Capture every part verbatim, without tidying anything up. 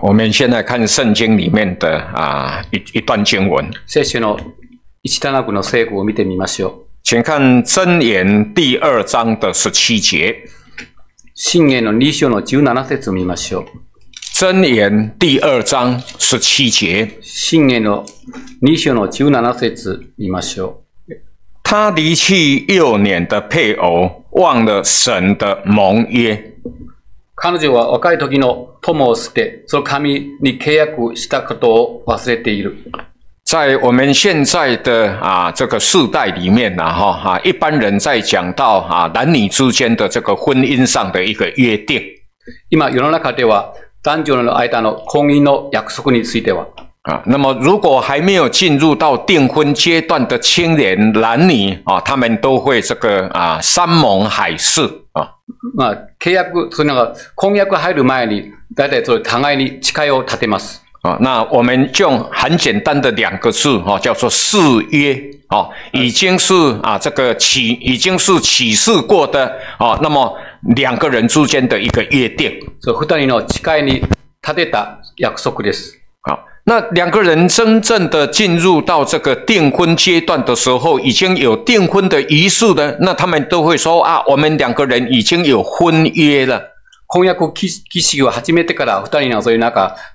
我们现在看圣经里面的啊一一段经文。 聖書の一段落の聖句を見てみましょう。 请看箴言第二章的十七节。 箴言のに章のじゅうなな節を見ましょう。 箴言第二章十七节。 箴言のに章のじゅうなな節見ましょう。 他离弃幼年的配偶，忘了神的盟約。 彼女は若い時の友を捨て、その神に契約したことを忘れている。 在我们现在的啊这个世代里面呐、啊，哈哈，一般人在讲到啊男女之间的这个婚姻上的一个约定。 今世の中では男女の間の婚姻の約束については。 啊，那么如果还没有进入到订婚阶段的青年男女啊，他们都会这个啊山盟海誓啊。 まあ契約その婚約入る前に大体それ互いに誓いを立てます。 啊，那我们就用很简单的两个字哈、啊，叫做誓约啊，已经是啊这个起已经是起誓过的啊，那么两个人之间的一个约定。 そう二人の誓いに立てた約束です。 好。那两个人真正的进入到这个订婚阶段的时候，已经有订婚的仪式了，那他们都会说啊，我们两个人已经有婚約了。 婚約儀式を始めてから二人のそういうなんか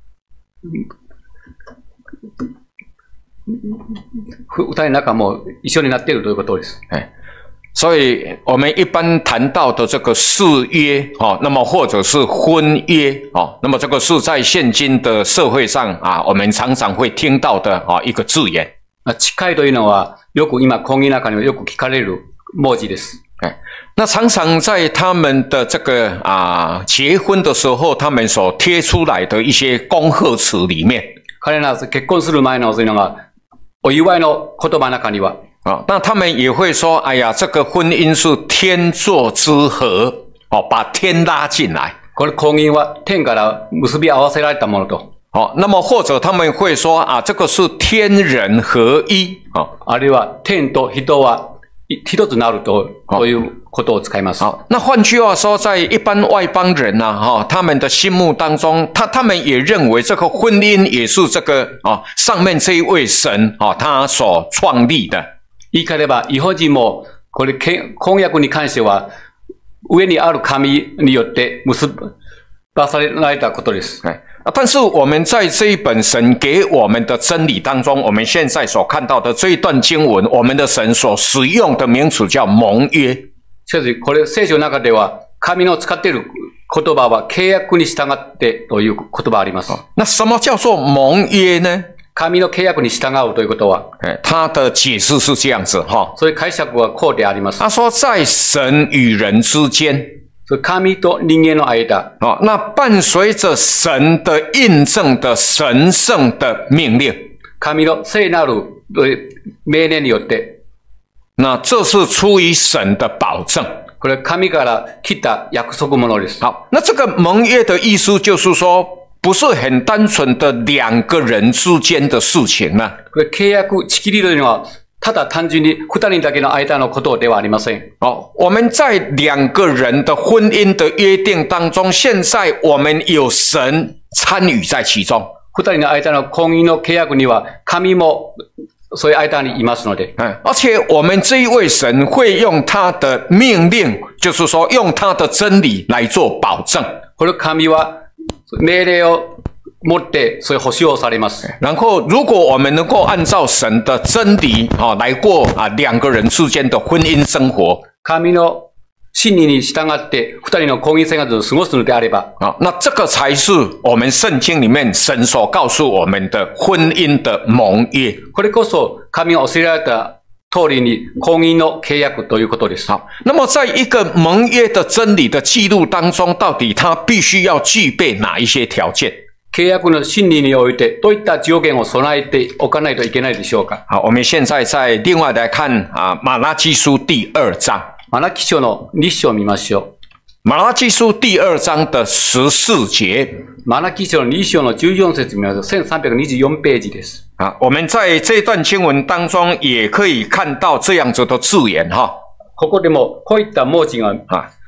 二人の中も一緒になっているということです。 所以我们一般谈到的这个誓约哦，那么或者是婚约哦，那么这个是在现今的社会上啊，我们常常会听到的啊一个字眼。 誓いというのはよく今婚姻の中にもよく聞かれる文字です。 那常常在他们的这个啊结婚的时候，他们所贴出来的一些恭贺词里面， 彼ら結婚する前のそういうのがお祝いの言葉の中には。 啊，那他们也会说，哎呀，这个婚姻是天作之合，哦，把天拉进来。 これ婚姻は天から結び合わせられたものと。 哦，那么或者他们会说啊，这个是天人合一，哦， あるいは天と人は一つなるとということを使います。 好，那换句话说，在一般外邦人呐、啊，哈、哦，他们的心目当中，他他们也认为这个婚姻也是这个啊、哦，上面这一位神啊、哦，他所创立的。 言い換えれば、違法人も、これ、婚約に関しては、上にある神によって結ばされたことです。 但是我们在这一本神给我们的真理当中，我们现在所看到的这一段经文，我们的神所使用的名词叫盟約。 しかし、これ、聖書の中では、神の使っている言葉は、契約に従ってという言葉あります。 那什么叫做盟約呢？ 神の契約に従うということは、 他的解释是这样子哈， 所以解釈はこうであります。 他说，在神与人之间， 神と人間の間， 哦，那伴随着神的印证的神聖的命令， 神の聖なる命令によって， 那这是出于神的保证。 これ神から来た約束ものです。 好，那这个盟約的意思就是说，不是很单纯的两个人之间的事情呢。 これ契約、仕切りというのは、ただ単純に二人だけの間のことではありません。 哦，我们在两个人的婚姻的约定当中，现在我们有神参与在其中。 二人の間の婚姻の契約には、神もそういう間にいますので。 嗯，而且我们这一位神会用他的命令，就是说用他的真理来做保证。 これ神は命令を持ってそういう保証をされます。 然后，如果我们能够按照神的真理啊来过啊两个人之间的婚姻生活， 神の真理に従って二人の婚姻生活を過ごすのであれば， 啊，那这个才是我们圣经里面神所告诉我们的婚姻的盟約。 これこそ神が教えられた通りに婚姻の契約ということです。 好，那么在一个盟約的真理的记录当中，到底它必须要具备哪一些条件？ 契約の真理においてどういった条件を備えておかないといけないでしょうか。 好，我们现在再另外来看啊马拉基書第二章。 マラキ書のに章を見ましょう。 马拉基書第二章的十四節。 マラキ書のに章のじゅうよん節見ましょう。千三百二十四ページです。 啊，我们在这段经文当中也可以看到这样子的字眼哈。 ここでもこういった文字が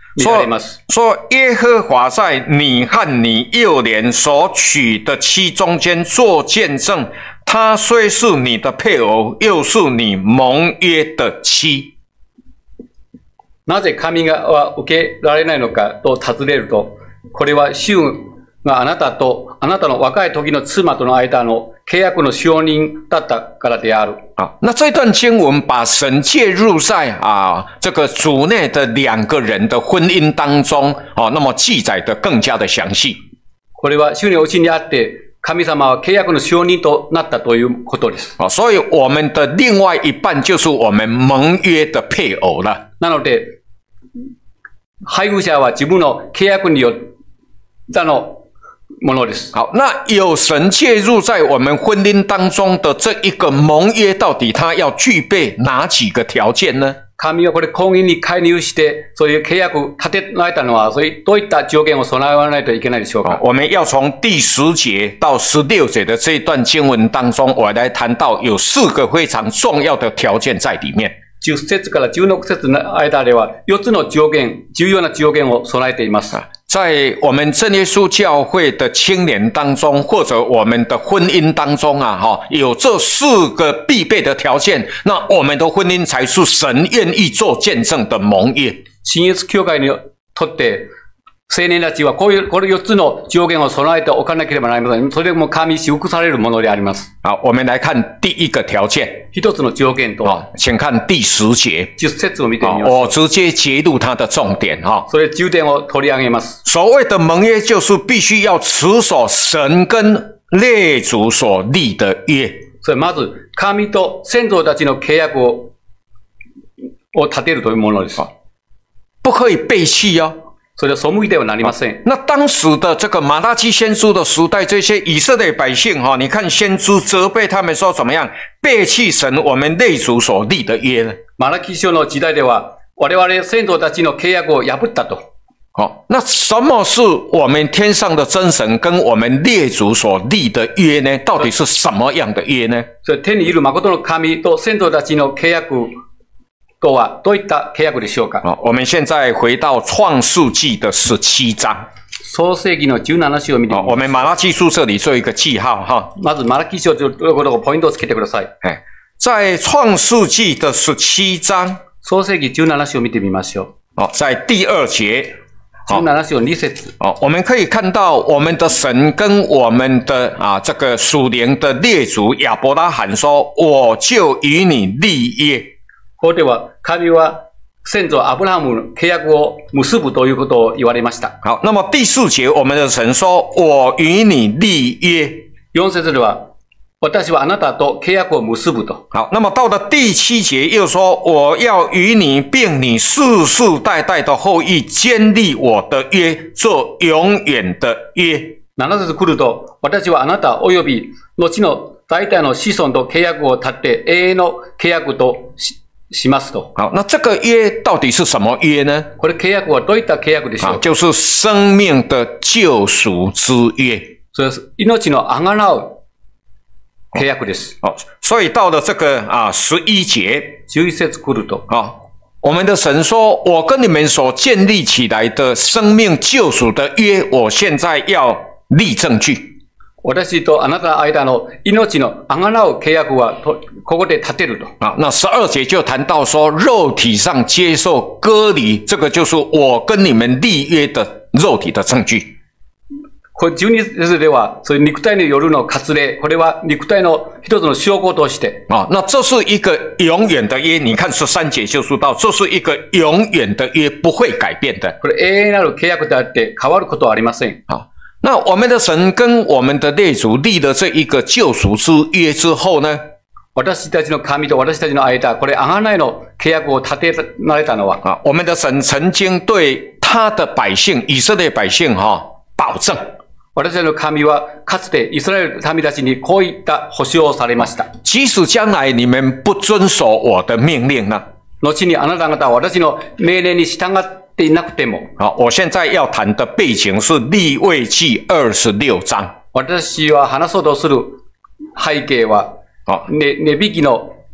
見られます。 说耶和华在你和你幼年所娶的妻中间做见证，她虽是你的配偶，又是你盟约的妻。 なぜ神は受けられないのかと尋ねると、これは主があなたとあなたの若い時の妻との間の契約の証人だったからである。 啊，那这段经文把神介入在啊这个主内的两个人的婚姻当中，啊，那么记载的更加的详细。 これは主におうちにあって、神様は契約の証人となったということです。 啊，所以我们的另外一半就是我们盟约的配偶了。 なので、配偶者は自分の契約によってのものです。 好，那有神介入在我们婚姻当中的这一个盟约，到底它要具备哪几个条件呢？ 神はこれ婚姻に介入して、そういう契約を立てられたのは、そういうどういった条件を備えないといけないでしょうか。 我们要从第十节到十六节的这一段经文当中，我来谈到有四个非常重要的条件在里面。 十節から十六節の間では、四つの条件、重要な条件を備えています。 在我们真耶稣教会的青年当中，或者我们的婚姻当中啊，哈，有这四个必备的条件，那我们的婚姻才是神愿意做见证的盟约。 新約教会にとって、青年たちはこういう、この四つの条件を備えておかなければなりません。それも神祝福されるものであります。 好，我们来看第一个条件。 一つの条件とは、 请看第十节。 十節を見てみます。 我直接揭露它的重点哈。 それ重点を取り上げます。 所谓的盟约，就是必须要持守神跟列祖所立的约。 それまず、神と先祖たちの契約を、を立てるというものです。 不可以背弃哦。 それは背いてはなりません。 那当时的这个马拉基先知的时代，这些以色列百姓哈，你看先知责备他们说怎么样背弃神我们列祖所立的约呢？ マラキ書の時代では、我々先祖たちの契約を破ったと。 好，那什么是我们天上的真神跟我们列祖所立的约呢？到底是什么样的约呢？ それ天にいる誠の神と先祖たちの契約とはどういった契約でしょうか？ 好，我们现在回到创世纪的十七章。 創世記の十七章を見てみます。 我们马拉基书这里做一个記号哈。 まずマラキ書ということをポイントをつけてください。 哎，在创世纪的十七章。 創世記十七章を見てみましょう。 哦，在第二节。 十七章二節。 哦，我们可以看到我们的神跟我们的啊这个属灵的列祖亚伯拉罕说：“我就与你立约。” ここでは神は先祖アブラハムの契約を結ぶということを言われました。 好，那么第四节我们的神说：“我与你立约。” 四節では私はあなたと契約を結ぶと。 好，那么到了第七节又说：“我要与你并你世世代代的後裔堅立我的約，做永遠的約。” 七節来ると、私はあなた及び後の代々の子孫と契約を立って永遠の契約とししますと。 好，那这个约到底是什么约呢？ これ契約はどういった契約でしょうか？ 就是生命的救赎之约。 それ命のあがなう契約です。 哦，所以到了这个啊十一节， 十一節来ると， 啊，我们的神说：“我跟你们所建立起来的生命救赎的约，我现在要立证据。” 私とあなたの間の命のあがなう契約はとここで立てると。 啊，那十二节就谈到说，肉体上接受割礼，这个就是我跟你们立约的肉体的证据。 これ十二節では、そういう肉体によるの割礼、これは肉体の一つの証拠として。 啊，那这是一个永远的约。你看十三节就说到，这是一个永远的约，不会改变的。 これ永遠なる契約であって変わることはありません。 啊。那我们的神跟我们的列祖立了这一个救赎之约之后呢？ 私たちの神と私たちの間、これ贖いの契約を立てられたのは、 啊，我们的神曾经对他的百姓以色列百姓哈、哦、保证。 私たちの神はかつてイスラエル民たちにこういった保証をされました。 即使将来你们不遵守我的命令呢？ 後にあなた方は私の命令に従っていなくても。 好，我现在要谈的背景是利未记二十六章。 私は話そうとする背景は、ね、値引きの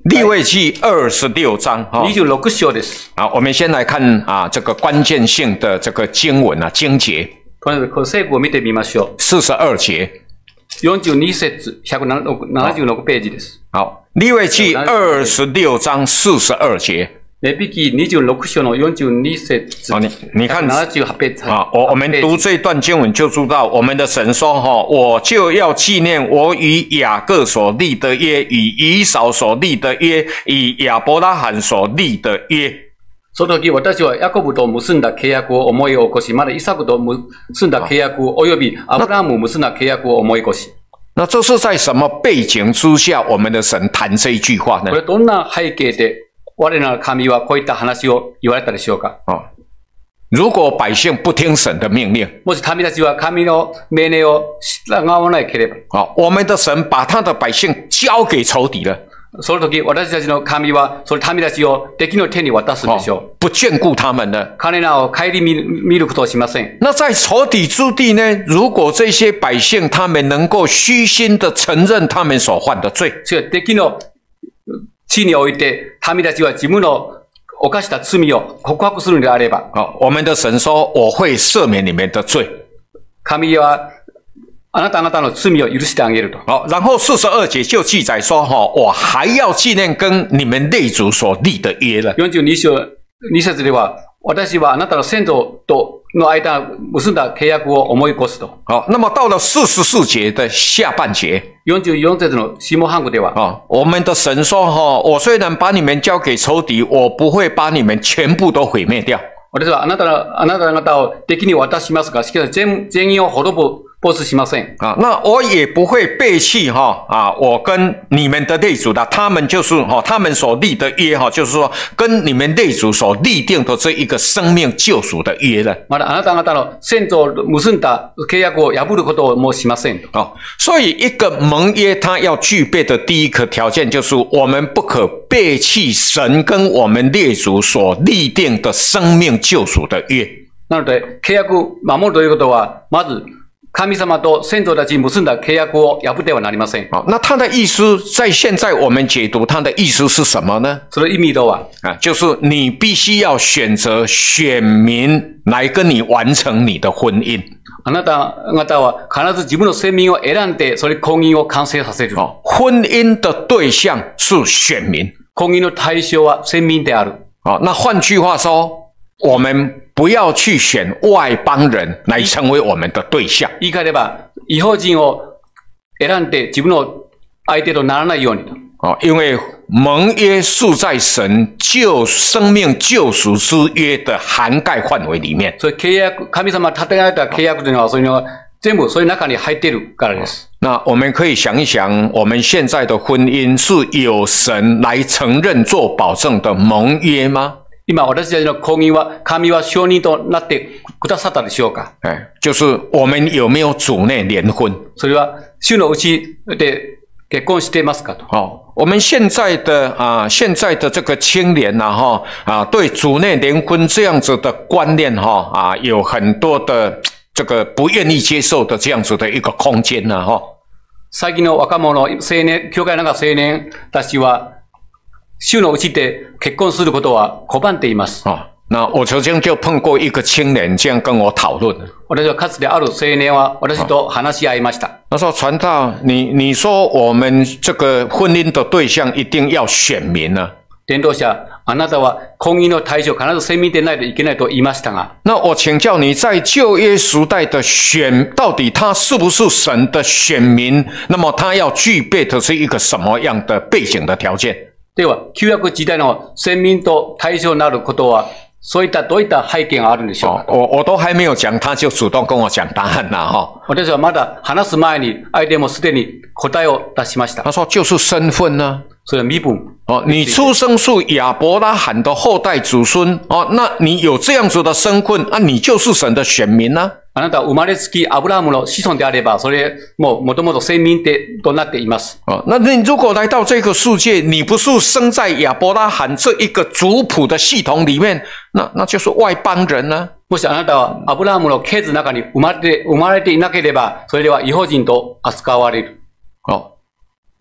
利未记二十六章哈。 にじゅうろく章です。 好，我们先来看啊这个关键性的这个经文啊经节。 とりあえずこの聖句を見てみましょう。 四十二节。 よんじゅうに節、ひゃくななじゅうろくページです。 好，利未记二十六章四十二节。 レビ記にじゅうろく章のよんじゅうに節。 哦，你你看ななじゅうはちページ。 啊，我我们读这段经文就知道，我们的神说哈，我就要纪念我与雅各所立的约，与以扫所立的约，与亚伯拉罕所立的约。 その時、私はヤコブと結んだ契約を思い起こし、まだイサクと結んだ契約を及びアブラハム結んだ契約を思い起こし。 那这是在什么背景之下，我们的神谈这一句话呢？ これどんな背景で我らの神はこういった話を言われたでしょうか？ 哦，如果百姓不听神的命令， もし民たちは神の命令を従わなければ、 哦，我们的神把他的百姓交给仇敌了。 その時、私たちの神は、その民たちを敵の手に渡すでしょう。 不眷顧他們了。 彼らを顧み、見ることをしません。 那在仇敵之地呢？如果这些百姓他们能夠虛心的承認他們所犯的罪， それ敵の地において、民たちは自分の犯した罪を告白するのであれば、 哦，我們的神說，我會赦免你們的罪。 神はあなたあなたの罪を許してあげると。 好，然后四十二节就記載說，哈，我還要紀念跟你們列祖所立的約了。 よんじゅうに章に節では、私はあなたの先祖との間結んだ契約を思い起こすと。 好，那麼到了四十四節的下半節， よんじゅうよん節の下半句では、 啊，我們的神說，哈，我雖然把你們交給仇敵，我不會把你們全部都毀滅掉。 私はあなたの、あなた方を敵に渡しますが、しかし全、全員を滅ぼ、ボスしません。 啊，那我也不会背弃哈啊，我跟你们的列祖的，他们就是哈，他们所立的约哈，就是说跟你们列祖所立定的这一个生命救赎的约了。 まだあなた方の先祖を結んだ契約を破ることをもうしません。 哦，所以一个盟约，它要具备的第一个条件就是我们不可背弃神跟我们列祖所立定的生命救赎的约。 なので契約を守るということは、まず神様と先祖たちに結んだ契約を破ってはなりません。 好，那他的意思在现在我们解读他的意思是什么呢？ その意味とは、 啊，就是你必须要选择选民来跟你完成你的婚姻。 あなた方は必ず自分の選民を選んで、それ婚姻を完成させる。 哦，婚姻的对象是选民， 婚姻の対象は選民である。 哦，那换句话说，我们不要去选外邦人来成为我们的对象。 言い換えれば、異邦人を選んで自分の相手とならないようにと。 哦，因为盟约是在神救生命救赎之约的涵盖范围里面。 所以契約、神様立てられた契約というのは、そういうのが全部そういう中に入っているからです。 那我们可以想一想，我们现在的婚姻是有神来承认做保证的盟約吗？ 今、私たちの婚姻は、神は証人となってくださったでしょうか？ 哎，就是我们有没有主内联婚？ それは、主のうちで結婚してますかと。 哦，我们现在的啊、呃，现在的这个青年呐、啊，哈啊，对主内联婚这样子的观念哈啊，有很多的这个不愿意接受的这样子的一个空间呐、啊，哈。 最近の若者、青年、教会の中青年たちは、主のうちで結婚することは拒んでいます。 哦，那我曾经就碰过一个青年这样跟我讨论。 私はかつてある青年は私と話し合いました。 他说：“传道，你你说我们这个婚姻的对象一定要选民呢、啊？” 伝道者、あなたは婚姻の対象必ず選民でないといけないと言いましたが。 那我請教你，在舊約時代的選，到底他是不是神的選民？那麼他要具備的是一個什麼樣的背景的條件？ では、旧約時代の選民と対象になることは、そういったどういった背景があるんでしょうか？ 我我都還沒有講，他就主動跟我講答案啦，哈！ 私はまだ話す前に、相手もすでに答えを出しました。 他說就是身份呢、啊。 所以身分哦，你出生是亞伯拉罕的後代祖孫哦，那你有這樣子的身份，啊，你就是神的選民啊。 あなたは生まれつきアブラハムの子孫であれば、それももともと選民となっています。 哦，那你如果來到這個世界，你不是生在亞伯拉罕這一個族譜的系統裡面，那那就是外邦人呢、啊。 もしあなたはアブラハムの系図の中に生まれて生まれていなければ、それでは異邦人と扱われる。 哦。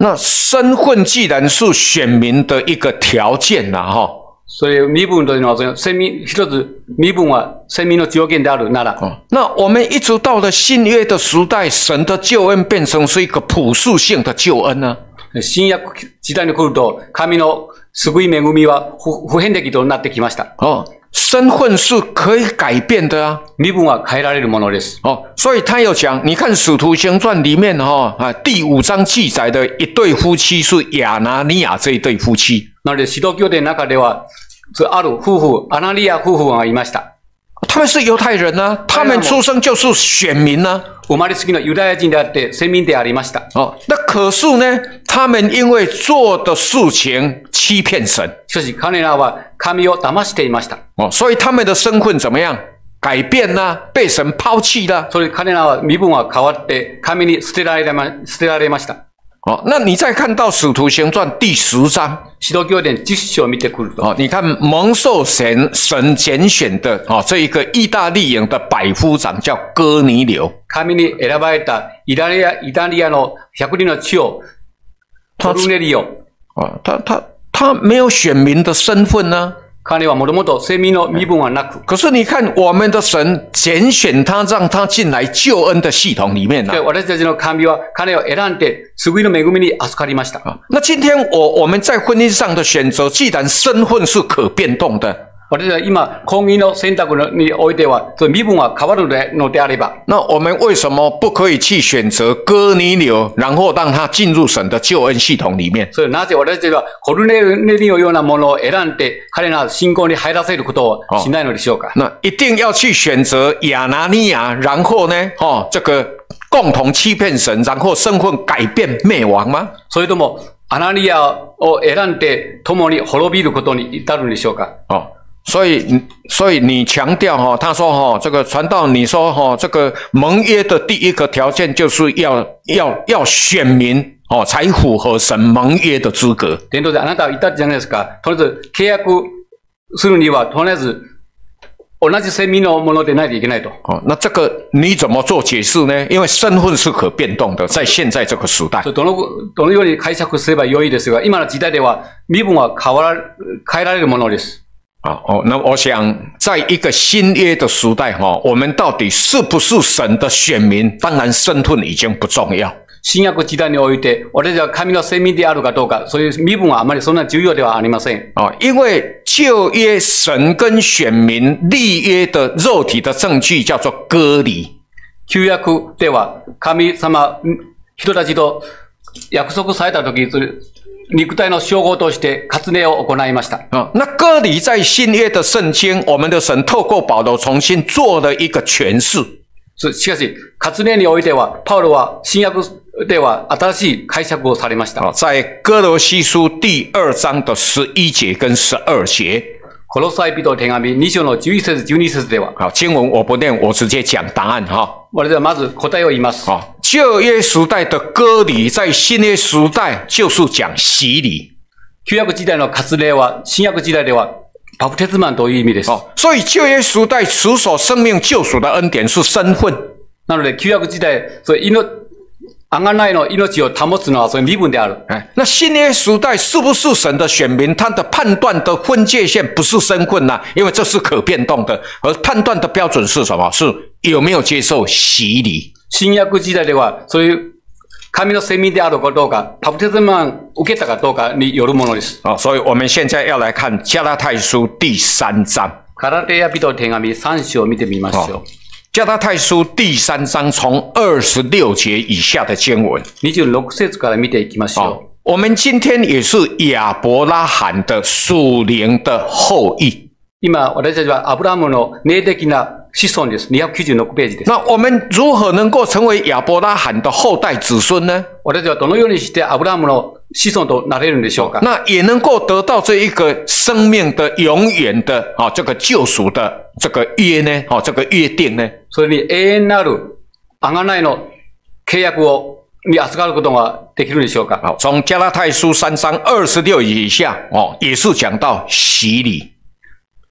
那身份既然是选民的一个条件啦，哈。 所以身分というのは、その選民一つ身分は選民の条件であるなら。 哦，那我们一直到了新約的时代，神的救恩变成是一个普世性的救恩呢。 新約時代に来ると、神の救い恵みは普普遍的となってきました。 哦，身份是可以改变的啊。 身分は変えられるものです。 哦，所以他有讲，你看《使徒行传》里面哈、哦、啊，第五章记载的一对夫妻是亚拿尼亚这一对夫妻。 なので、使徒行伝の中では、ある夫婦、アナニア夫婦がいました。 他们是犹太人呢、啊，他们出生就是选民呢、 啊。生まれつきのユダヤ人であって選民でありました。 哦，那可是呢，他们因为做的事情欺骗神。 しかし彼らは神を騙していました。 哦，所以他们的身份怎么样？改变啦、啊，被神抛弃啦。 所以彼らは身分は変わって神に捨てられま捨てられました。 哦，那你再看到《使徒行传》第十章， 使徒行伝十章を見てくると， 哦，你看蒙受神神拣选的哦，这一个意大利人的百夫长叫哥尼流。 神に選ばれたイタリアイタリアの百人の長コルネリオ。 哦，他他他没有选民的身份呢、啊。 彼はもともと選民の身分はなく。 可是你看，我们的神拣选他，让他进来救恩的系统里面了、啊。 私たちの神は彼を選んで救いの恵みに預かりました。 那今天我我们在婚姻上的选择，既然身份是可变动的。 私たちは今、婚姻の選択においては、身分は変わるのであれば。 那我们为什么不可以去选择哥尼流，然后让他进入神的救恩系统里面？ 所以なぜ私たちはコルネリオのようなものを選んで、彼ら信仰に入らせることをしないのでしょうか？ 那一定要去選擇亞拿尼亞，然後呢，哦，這個共同欺騙神，然後身份改變滅亡嗎？ それともアナニアを選んで共に滅びることに至るんでしょうか？ 哦。所以，所以你强调哈、哦，他说哈、哦，这个传道，你说哈、哦，这个盟约的第一个条件就是要要要选民哦，才符合神盟约的資格。 伝道であなたは言ったじゃないですか。とりあえず契約するにはとりあえず同じ選民のものでないといけないと。 哦，那这个你怎么做解释呢？因为身份是可变动的，在现在这个时代。 どのどのように解釈すれば良いですが、今の時代では身分は変わら変えられるものです。 啊哦，那我想，在一个新约的时代，哈，我们到底是不是神的选民？当然，身份已经不重要。 新約時代において、私は神の選民であるかどうか、そういう身分はあまりそんな重要ではありません。 啊，因为旧約神跟選民立約的肉體的證據叫做割禮。 舊約では神様人たちと約束されたとき、肉体の称号として割礼を行いました。 啊，那割禮在新約的聖經，我們的神透過保羅重新做了一個詮釋。 しかし、割礼においては、パウロは新約では新しい解釈をされました。 在哥羅西書第二章的十一節跟十二節。 コロサイ人の手紙に章のじゅういち節、じゅうに節では。 好，經文我不念，我直接講答案哈。 我哋まず答えを言います。 好，舊約時代的割禮，在新約時代就是講洗禮。 舊約時代の割禮は、新約時代ではバプテスマンという意味です。 哦，所以舊約時代持守生命救贖的恩典是身份。 なので舊約時代、それ命贖いの命を保つのはそれ身分である。 哎，那新約時代是不是神的選民？他的判斷的分界線不是身份呐、啊，因為這是可變動的，而判斷的標準是什麼？是有沒有接受洗禮？ 新約時代では、そういう神の選民であるかどうか、バプテスマン受けたかどうかによるものです。 哦，所以我們現在要來看加拉太書第三章。 ガラテヤ人の手紙三章を見てみましょう。 加拉太書第三章從二十六節以下的經文。 二十六節から見ていきましょう。 我們今天也是亞伯拉罕的屬靈的後裔。 今、私たちはアブラハムの霊的な子孫です。二百九十六ページです。 那我們如何能夠成為亞伯拉罕的後代子孫呢？ 私たちはどのようにしてアブラハムの子孫となれるんでしょうか？ 那也能夠得到這一個生命的永遠的啊，這個救贖的這個約呢？啊，這個約定呢？ それに永遠なる贖いの契約をに預かることができるんでしょうか？ 好，從加拉太書三章二十六以下哦，也是講到洗禮。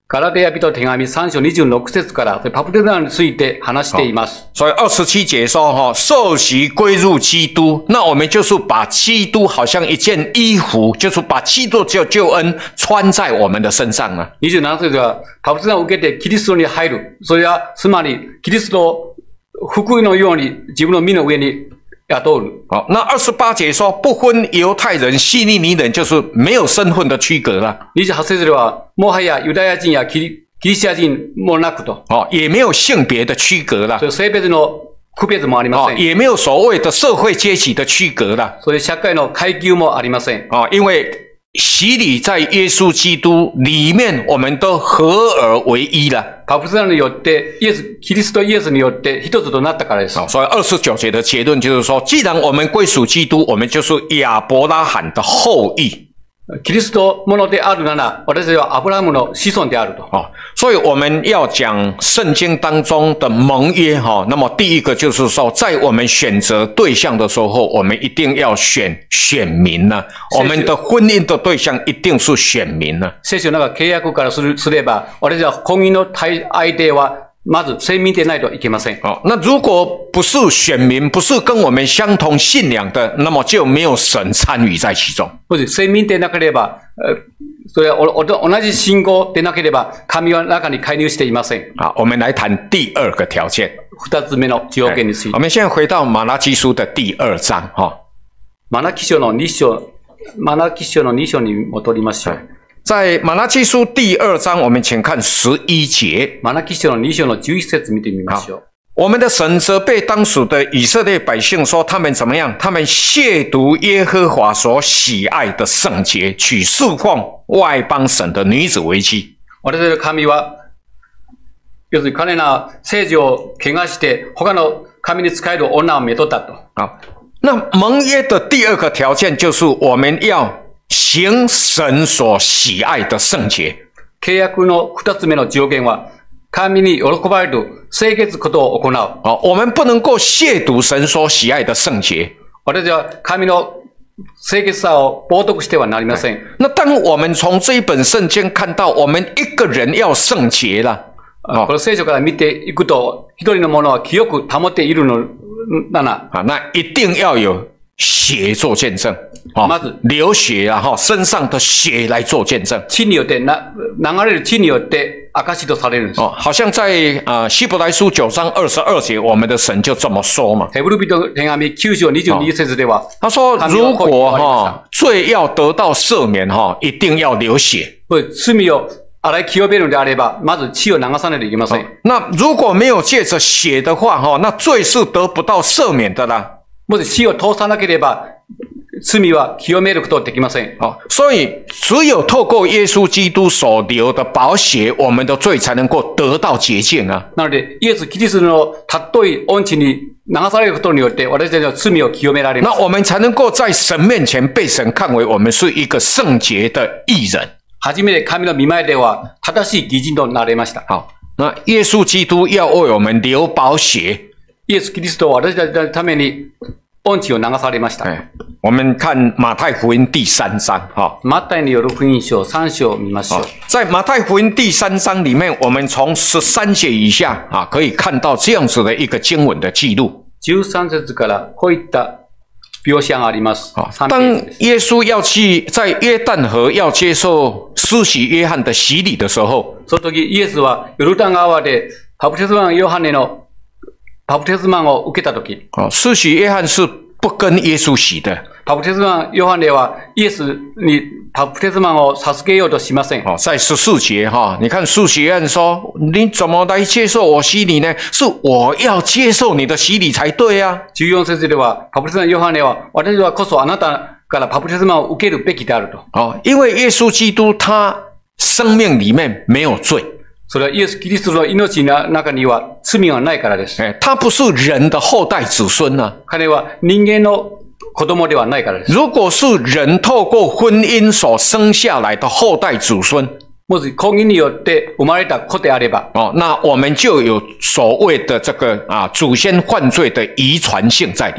ガラテヤ人手紙さん章にじゅうろく節からバプテスマについて話しています。 所以二十七节说哈，受洗归入基督，那我们就是把基督好像一件衣服，就是把基督的救恩穿在我们的身上了。 にじゅうなな節はバプテスマを受けてキリストに入る。それはつまりキリストを服のように自分の身の上に雇う。 好，那二十八节说不分犹太人、希利尼人，就是没有身份的区隔了。 にじゅうはち節ではもはやユダヤ人やキリギリシャ人もなくと。 哦，也没有性别的区隔了。 そういう性別の区別もありません。 也没有所谓的社会阶级的区隔了。 そういう社会の階級もありません。 啊，因为洗礼在耶稣基督里面，我们都合而为一了。 バプテスマによって、イエス、キリストイエスによって一つとなったからです。 所以二十九节的结论就是说，既然我们归属基督，我们就是亚伯拉罕的后裔。 キリストものであるなら、私たちはアブラハムの子孫であると。 哦，所以我们要讲圣经当中的盟约哈，那么第一个就是说，在我们选择对象的时候，我们一定要选选民呢。我们的婚姻的对象一定是选民呢。 聖書の中契約からするすれば、私たちは婚姻の相手はまず選民でないといけません。 哦，那如果不是选民，不是跟我们相同信仰的，那么就没有神参与在其中。 もし選民でなければ、それは同じ信仰でなければ、神は中に介入していません。 好，我们来谈第二个条件。 二つ目の条件について。 我们现在回到马拉基书的第二章哈。 マラキ書の二章、マラキ書の二章に戻りましょう。 在马拉基书第二章，我们请看十一节。 マラキ書の二章の十一節見てみましょう。 我们的神责备当时的以色列百姓说，他们怎么样？他们亵渎耶和华所喜愛的聖潔，娶侍奉外邦神的女子為妻。 私たちの神は、要するに彼ら聖女を汚して、他の神に仕える女をめとったと。 好，那盟约的第二个条件就是我们要行神所喜愛的聖潔。 契約の二つ目の条件は、神に喜ばれる清潔ことを行う。 好，我们不能够亵渎神所喜愛的聖潔。 私たちは神の清潔さを冒涜してはなりません。 那当我们从这一本圣经看到，我们一个人要聖潔了。 この聖書から見ていくと、一人の者は清く保っているのだな。 啊，那一定要有血做见证。哦， まず流血啊，哈，身上的血来做见证。 血によってな、流れる血によって証とされるんです。 哦，好像在啊、呃、希伯来书九章二十二节，我们的神就这么说嘛。 ヘブル人の手紙九章二十二節では、 他说，如果哈罪要得到赦免哈，一定要流血。 罪を洗い清めるのであれば、まず血を流さないといけません。 那如果没有借着血的话哈，那罪是得不到赦免的啦。 もし血を通さなければ、罪は清めることはできません。 哦，所以只有透过耶稣基督所流的宝血，我们的罪才能够得到洁净啊。 なので、イエス・キリストの尊い恩地に流されることによって、私たちは罪を清められます。 那我们才能够在神面前被神看为我们是一个圣洁的义人。 初めて神の御前では正しい義人となれました。 好，那耶稣基督要为我们流宝血。 イエス・キリストは私たちのために恩地を流されました。 哎，我们看马太福音第三章，哈。 マタイによる福音書三章を見ましょう。 在马太福音第三章里面，我们从十三节以下啊，可以看到这样子的一个经文的记录。 十三節からこういった描写があります。 当耶稣要去在约旦河要接受施洗约翰的洗礼的时候， その時イエスはヨルダン川でバプテスマンヨハネのバプテスマンを受けた時、 施洗约翰是不跟耶稣洗的。 バプテスマンヨハネはイエスにバプテスマンを授けようとしません。 哦，在十四节哈，你看施洗约翰说：“你怎么来接受我洗礼呢？是我要接受你的洗礼才对啊。” 十四節ではバプテスマンヨハネは私はこそあなたからバプテスマンを受けるべきであると。 哦，因为耶稣基督他生命里面没有罪。 それはイエス・キリストの命の中には罪はないからです。 哎，他不是人的后代子孙呢、 啊。彼は人間の子供ではないからです。 如果是人透过婚姻所生下来的后代子孙， もし婚姻によって生まれた子であれば、 哦，那我们就有所谓的这个啊祖先犯罪的遗传性在里面。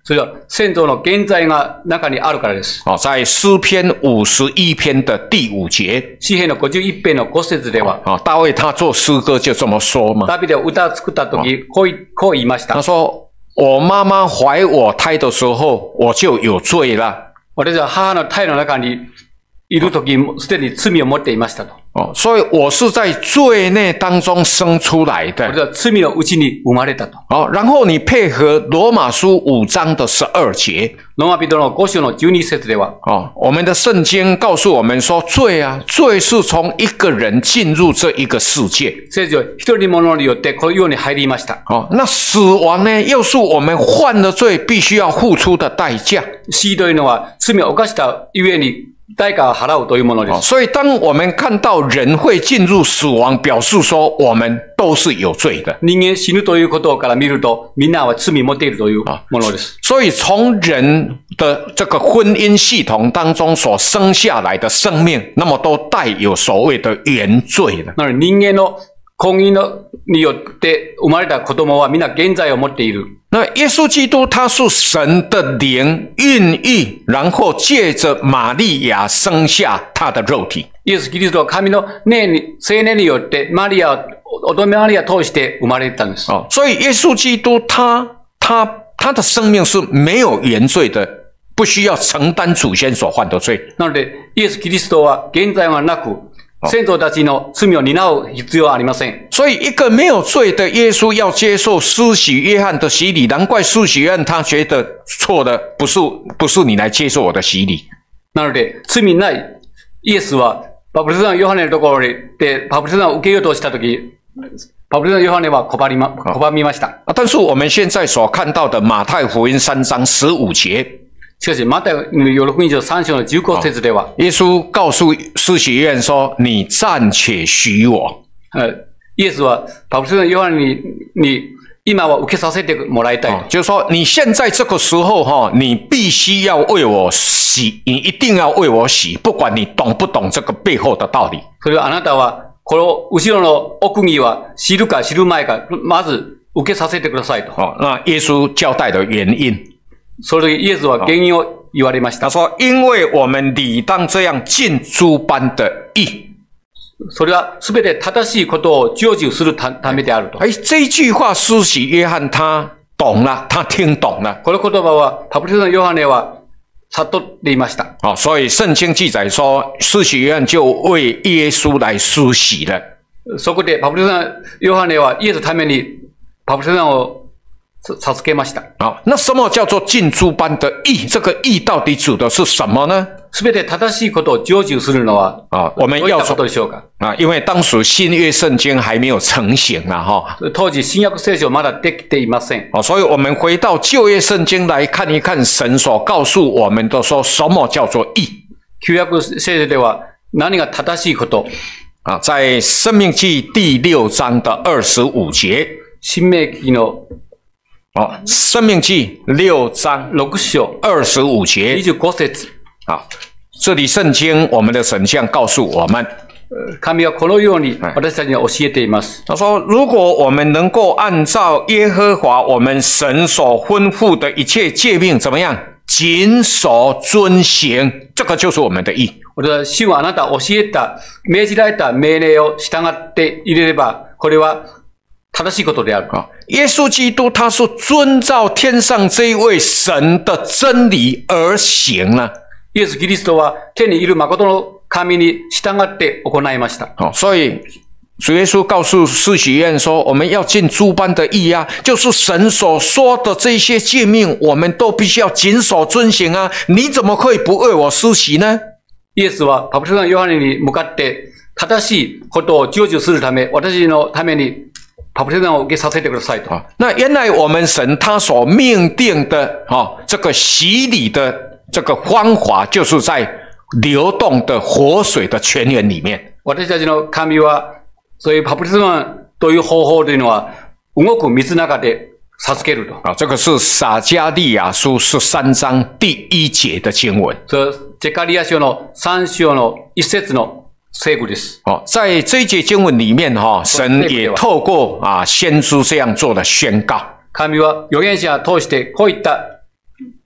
それは先祖の現在が中にあるからです。 哦，在诗篇五十一篇的第五节， 詩篇のごじゅういち編のご節では、 啊，大卫他做诗歌就这么说嘛。 ダビデは歌を作った時、こういこう言いました。 他说：“我妈妈怀我胎的时候，我就有罪了。” 私は母の胎の中にいる時、すでに罪を持っていましたと。 哦，所以我是在罪孽当中生出来的。 私は罪のうちに生まれたと。 哦，然后你配合罗马书五章的十二节。 ローマ人のご章のじゅうに節では、 哦，我们的圣经告诉我们说，罪啊，罪是从一个人进入这一个世界。 聖書は一人の者によってこの世に入りました。 哦，那死亡呢，又是我们犯了罪必须要付出的代价。 死というのは罪を犯したゆえに代価を払うというものです。 所以，当我们看到人会进入死亡，表示说我们都是有罪的。 人間死ぬということから見ると、みんなは罪を持っているというものです。 所以，从人的这个婚姻系统当中所生下来的生命，那么都带有所谓的原罪的。 なので、人間の婚姻のによって生まれた子供はみんな原罪を持っている。 那耶稣基督他是神的灵孕育，然后借着玛利亚生下他的肉体。 イエス・キリストは神の霊に、聖霊によってマリア、乙女マリアを通して生まれたんです。 哦，所以耶稣基督他他他的生命是没有原罪的，不需要承担祖先所犯的罪。 なので、イエス・キリストは原罪はなく、先祖たちの罪を担う必要はありません。 所以，一个没有罪的耶稣要接受施洗约翰的洗礼，難怪施洗約翰他覺得錯的不是不是你來接受我的洗禮。 なので、罪ないイエスは、バプテスマのヨハネのところで、バプテスマを受けようとしたとき、バプテスマのヨハネは拒みま、拒みました。 但是我们现在所看到的馬太福音三章十五節。 しかし、マタイの福音書さん章のじゅうご節では、 耶稣告訴施洗約翰說：“你暫且許我。” イエスはバプテスマのヨハネに、に今は受けさせてもらいたい。 就是說，你現在這個時候哈，你必須要為我洗，你一定要為我洗，不管你懂不懂這個背後的道理。 それはあなたはこの後ろの奥義は知るか知る前か、まず受けさせてくださいと。 哦，那耶穌交代的原因。 それでイエスは原因を言われました。 他說：“因為我們理當這樣盡諸般的義。” それはすべて正しいことを成就するためであると。 哎，這一句話，施洗約翰他懂了，他聽懂了。 この言葉はバプテスマのヨハネは悟っていました。 哦，所以聖經記載說，施洗約翰就為耶穌來施洗了。 そこでバプテスマのヨハネはイエスのためにバプテスマを授けました。 啊，那什麼叫做盡諸般的義？這個義到底指的是什麼呢？ すべて正しいことを成就するのは啊，我們要どういったことでしょうか？ 啊，因為當時新約聖經還沒有成型啊，哈。 當時新約聖書まだできていません。 哦，所以我們回到舊約聖經來看一看，神所告訴我們的說，什麼叫做義？ 舊約聖書では何が正しいこと？ 啊，在申命記第六章的二十五節。 申命記の哦，申命記六章六章二十五節。 二十五節。 啊，這裡聖經我們的神像告訴我們， 神はこのように私たちに教えています。 他說：如果我們能夠按照耶和華我們神所吩咐的一切誡命，怎麼樣？謹守遵行，這個就是我們的義。 我は主はあなた教えた、命じられた命令を従っていれれば、これは正しいことである。 耶穌基督他是遵照天上這一位神的真理而行了。 イエス・キリストは天にいる誠の神に従って行いました。 所以主耶穌告訴施洗約翰說，我們要盡諸般的義啊，就是神所說的這些誡命，我們都必須要謹守遵行啊。你怎麼可以不為我施洗呢？ イエスはバプテスマのヨハネに向かって正しいことを成就するため、私のためにバプテスマを受けさせてくださいと。 那原來我們神他所命定的啊，這個洗禮的這個方法，就是在流動的活水的泉源裡面。 私たちの神はそういうバプテスマという方法というのは動く水の中で授けると。 啊，這個是撒迦利亞書十三章第一節的經文。 そゼカリヤ書の三章の一節の聖句です。 哦，在這一節經文裡面，哈，神也透過啊先知這樣做的宣告。 神は預言者を通してこういった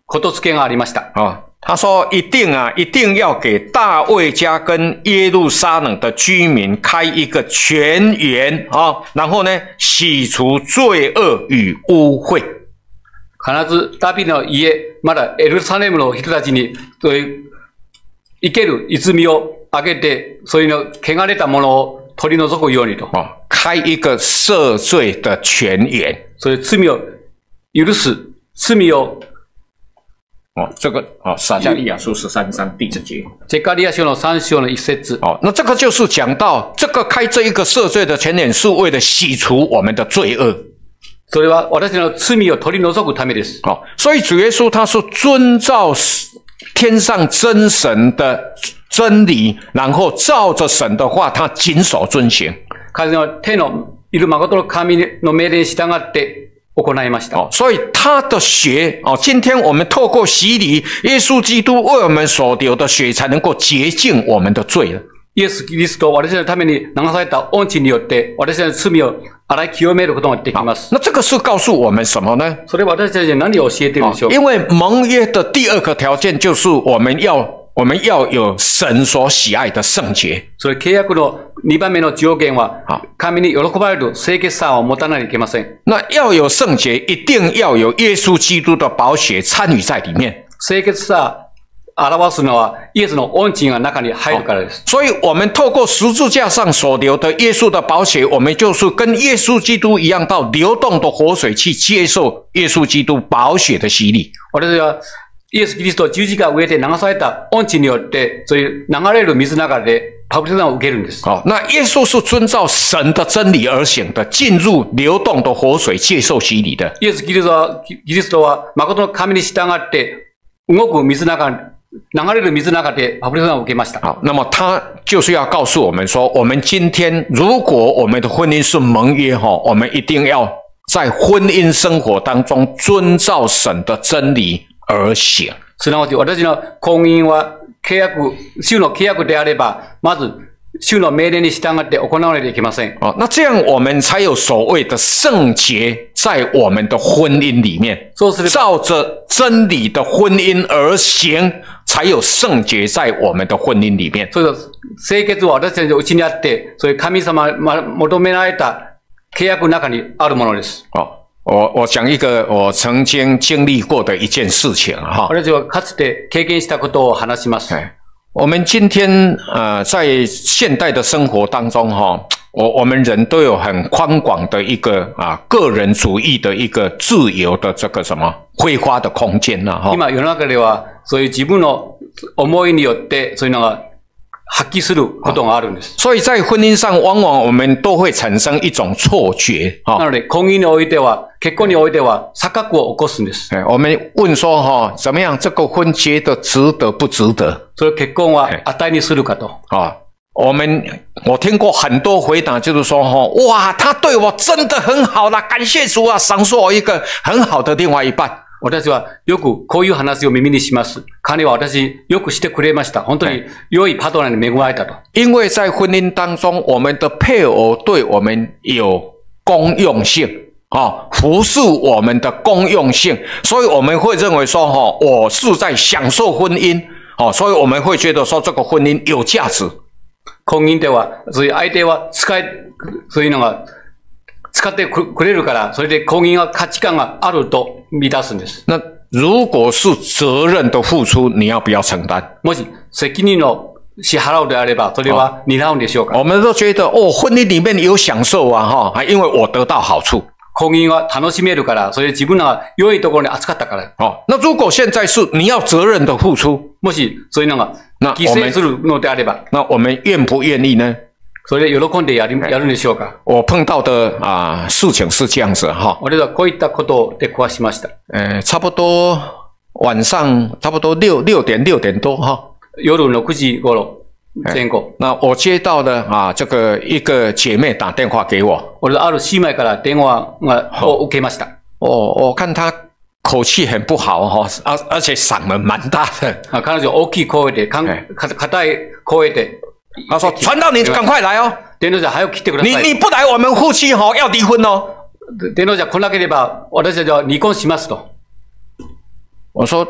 ことつけがありました。 啊，他说一定啊，一定要给大卫家跟耶路撒冷的居民开一个泉源啊，然后呢，洗除罪恶与污秽。 必ずダビデの家、まだエルサレムの人たちに、そういう生ける泉をあげて、そういうの汚れたものを取り除くようにと。 啊，开一个赦罪的泉源。 そういう罪を許す、罪を哦，这个哦，撒迦利亚书十三章第几节？ ゼカリヤ書の三章の一節。 哦，那这个就是讲到这个开这一个赦罪的泉源，是为了洗除我们的罪恶。 それは私の罪を取り除くためです。 哦，所以主耶稣他是遵照天上真神的真理，然后照着神的话，他谨守遵行。 彼の手のいる誠の神の命令に従って行いました。 哦，所以他的血哦，今天我们透过洗礼，耶稣基督为我们所流的血，才能够洁净我们的罪了。 イエス・キリスト、私のために流された恩地によって、私の罪を洗い清めることができます。 那这个是告诉我们什么呢？ それは私たちに何を教えているでしょう？ 因为盟约的第二个条件就是我们要我们要有神所喜爱的圣洁。 それ契約の二番目の条件は、神に喜ばれる清潔さを持たないといけません。 那要有圣洁，一定要有耶稣基督的宝血参与在里面。 清潔さ表すのはイエスの恩地が中に入るからです。 所以我们透过十字架上所流的耶稣的宝血，我们就是跟耶稣基督一样，到流动的活水去接受耶稣基督宝血的洗礼。 私はイエス・キリスト十字架を植えて流された恩地によって、そういう流れる水の中でパブリザンを受けるんです。 好，那耶稣是遵照神的真理而行的，进入流动的活水接受洗礼的。 イエス・キリストは、キリストは誠の神に従って、動く水の中、流れる水の中でパブリザンを受けました。 好，那么他就是要告诉我们说，我们今天如果我们的婚姻是盟约哈，我们一定要在婚姻生活当中遵照神的真理而行。 すなわち私の婚姻は契約、主の契約であれば、まず主の命令に従って行わないといけません。 哦，那这样我们才有所谓的圣洁在我们的婚姻里面。 そうすれば照着真理的婚姻而行，才有圣洁在我们的婚姻里面。 そうです。清潔は私たちのうちにあって、そういう神様が求められた契約の中にあるものです。 哦。我我讲一个我曾经经历过的一件事情哈。 私はかつて経験したことを話します。 我们今天呃在现代的生活当中哈，我我们人都有很宽广的一个啊个人主义的一个自由的这个什么挥发的空间呐哈。 今世の中ではそういう自分の思いによってそういうのが発揮することがあるんです。 所以在婚姻上，往往我们都会产生一种错觉啊。 なので婚姻においては、結婚においては錯覚を起こすんです。 我们问说哈，怎么样？这个婚结的值得不值得？ それ結婚は値にするかと。 啊，我们我听过很多回答，就是说哈，哇，他对我真的很好啦，感谢主啊，赏赐我一个很好的另外一半。 私はよくこういう話を耳にします。彼は私よくしてくれました。本当に良いパートナーに恵まれたと。 因为在婚姻当中，我们的配偶对我们有公用性啊，服侍我们的公用性，所以我们会认为说哈，我是在享受婚姻，哦，所以我们会觉得说这个婚姻有价值。 婚姻ではそういう相手は使えそういうのが使ってくれるから、それで婚姻は価値観があると見出すんです。 那如果是责任的付出，你要不要承担？ もし責任の支払うであれば、それは担うんでしょうか？ 我们都觉得哦，婚姻里面有享受啊，哈，因为我得到好处。 婚姻は楽しめるから、それ自分が良いところに扱ったから。 哦，那如果现在是你要责任的付出， もしそういうのが犠牲するのであれば、 那我们愿不愿意呢？ それで喜んでやるやるんでしょうか？ 我碰到的啊、呃、事情是这样子哈。 俺はこういったことで壊しました。 呃，差不多晚上差不多六六点六点多哈。 夜六時頃前後。 那我接到了啊这个一个姐妹打电话给我。 俺はある姉妹から電話がを受けました。 哦，我看她口气很不好哈，而而且嗓门蛮大的。 啊，彼女大きい声で、かん硬い声で。 他说：“传道，你赶快来哦！ 伝道者早く来てください。 你你不来，我们夫妻哈要离婚哦。 伝道者来なければ私たちは離婚しますと。 我说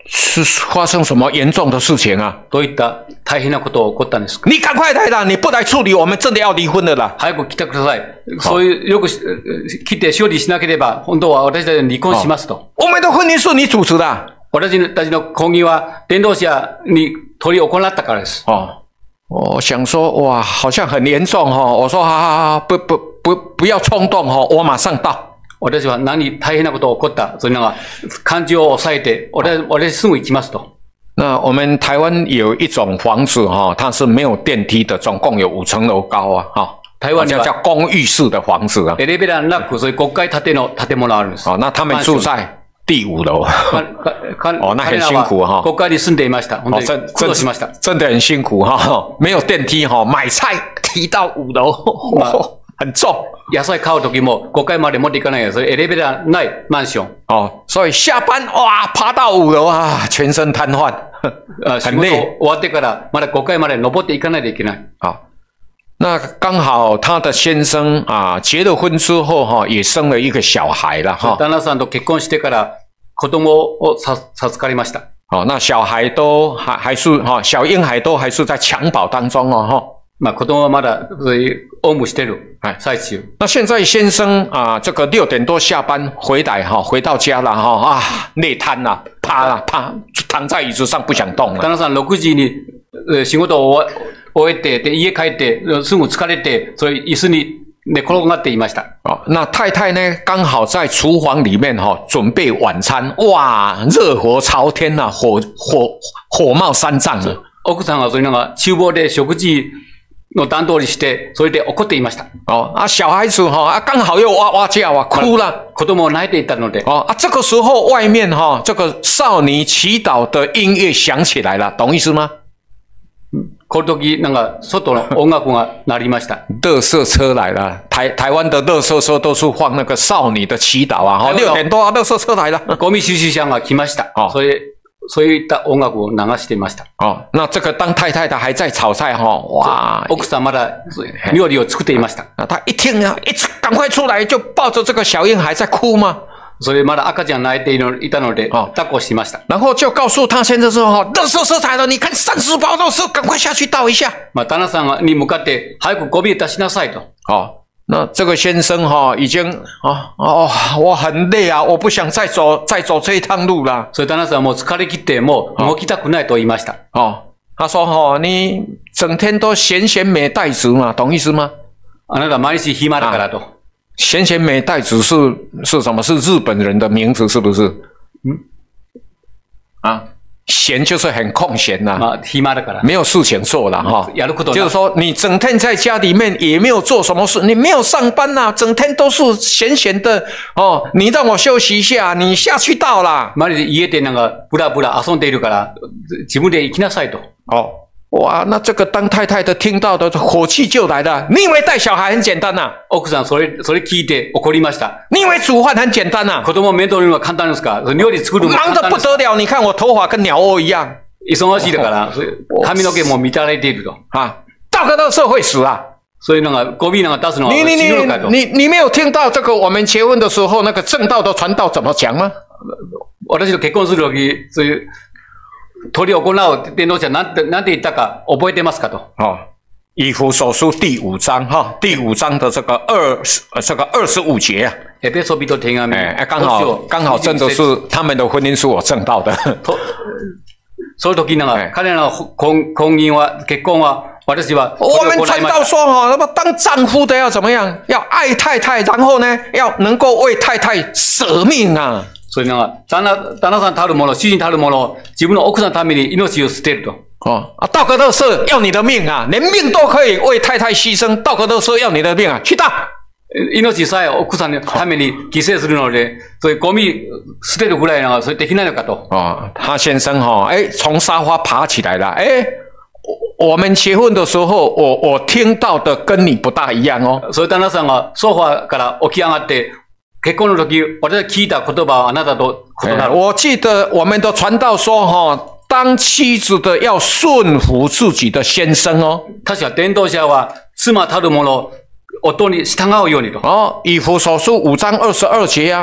是发生什么严重的事情啊？ どういった大変なことが起こったんですか？ 你赶快来啦！你不来处理，我们真的要离婚的啦！ 早く来てください。そういう、よく来て処理しなければ、本当は私たち離婚しますと。 我们的婚姻是你主持的。 私たちの婚姻は伝道者に取り行ったからです。 哦，我想说，哇，好像很严重哦。我说，好好好，不不不，不要冲动哦，我马上到。 私は何大変なことが起こった。そういうのが、感情を抑えて、私、私すぐ行きますと。 那我们台湾有一种房子哈、哦，它是没有电梯的，总共有五层楼高啊，哈、哦。台湾叫叫公寓式的房子啊。 エレベーターなく、そういう国会建ての建物あるんです。 哦，那他们住在第五楼。哦，那很辛苦哈、哦。 国会に住んでいました。本当に苦労しました。 真的很辛苦哈、哦，没有电梯哈、哦，买菜提到五楼，哦、很重。 野菜買う時も国会まで持っていかないよ。それエレベーターないマンション。 哦，所以下班哇，爬到五楼啊，全身瘫痪，很累。 終わってからまだ国会まで登っていかないといけない。 啊，那刚好他的先生啊，结了婚之后哈、啊，也生了一个小孩了哈。 旦那さんと結婚してから子供を授かりました。 哦，那小孩都还还是哈、啊，小婴孩都还是在襁褓当中哦哈。 まあ子供はまだそういうおんぶしてる最中。 那现在先生啊，这个六点多下班回来哈、啊，回到家了哈啊，累瘫了，趴了趴，躺在椅子上不想动了。 旦那さん六時に仕事を終えてで家帰ってすぐ疲れてそれ椅子に寝転がっていました。 哦，那太太呢，刚好在厨房里面哈、哦、准备晚餐，哇，热火朝天呐、啊，火火火冒三丈了。 奥さんはそういうのが厨房で食事の段取りして、それで怒っていました。 哦啊，小孩子哈、哦、啊，刚好又哇哇叫啊，哭了。 子供を泣いていたので。 哦啊，这个时候外面哈、哦、这个少女祈祷的音乐响起来了，懂意思吗？ この時なんか外の音楽が鳴りました。 垃圾车来了，台台湾的垃圾车都是放那个少女的祈祷啊，哈，六点多啊，垃圾车来了， ゴミ収集車が来ました。哦，所以そういった音楽を流していました。 哦，那这个当太太的还在炒菜哈、哦，哇， 奥さんまだ料理を作っていました。 那他一听啊，一赶快出来就抱着这个小婴孩在哭吗？ 所以まだ赤ちゃん泣いていたので、抱っこしていました。 然后就告诉他先生说：“哈，垃圾车来了，你看三十包都是，赶快下去倒一下。” まあ旦那さんに向かって早くゴミ出しなさいと。 哦，那这个先生哈、哦、已经啊哦，我很累啊，我不想再走再走这一趟路了。 所以旦那さんもう疲れ切ってもう動きたくないと言いました。 哦，他说：“哈，你整天都闲闲美代子嘛，懂意思吗？” あなた毎日暇だからと。 闲闲美代子是是什么？是日本人的名字是不是？嗯，啊，闲就是很空闲呐、 啊， 没有事情做了哈。就是说，你整天在家里面也没有做什么事，你没有上班呐、啊，整天都是闲闲的哦。你让我休息一下，你下去倒啦。 毎日家でなんかブラブラ遊んでいるから自分で行きなさいと。 哦。哇，那这个当太太的听到的火气就来了。你以为带小孩很简单呐、啊？ 奥さんそれそれ聞いて怒りました。 你以为煮饭很简单呐、啊？ 子供を面倒見るのは簡単ですか？料理作るの忙得不得了。你看我头发跟鸟窝一样。 忙しいだから髪の毛も乱れていると。 啊，倒个垃圾会死啊！ 所以那个ゴミなんか出すのは死ぬのかと。 你你你你没有听到这个我们结婚的时候那个正道的传道怎么讲吗？ 私と結婚する時そういう取り行う伝道者なんてなんて言ったか覚えてますかと。 哦，以弗所书第五章哈，第五章的这个二这个二十五节啊。 エペソビト手紙。 哎，刚好刚好真的是他们的婚姻是我正道的。 そういう時なんか彼らの婚婚姻は結婚は私は我们传道说哈，那么当丈夫的要怎么样？要爱太太，然后呢，要能够为太太舍命啊。 そういうのが、旦那、旦那さんたるもの、主人たるもの、自分の奥さんのために命を捨てると。 哦，啊，倒个垃圾要你的命啊，連命都可以為太太犧牲，倒個垃圾要你的命啊，去倒。 命さえ奥さんのために犠牲するので、そういうゴミ捨てるぐらいのそれできないのかと。 哦，他先生哈、哦，哎，從沙發爬起來了，哎，我們結婚的時候，我我聽到的跟你不大一樣哦。 所以旦那さんがソファから起き上がって。結婚の時、私が聞いた言葉はあなたと異なる。 我記得我們的傳道說哈，當妻子的要順服自己的先生哦。 確か伝道者は妻たる者、夫に従うようにと。 哦，以弗所書五章二十二節啊。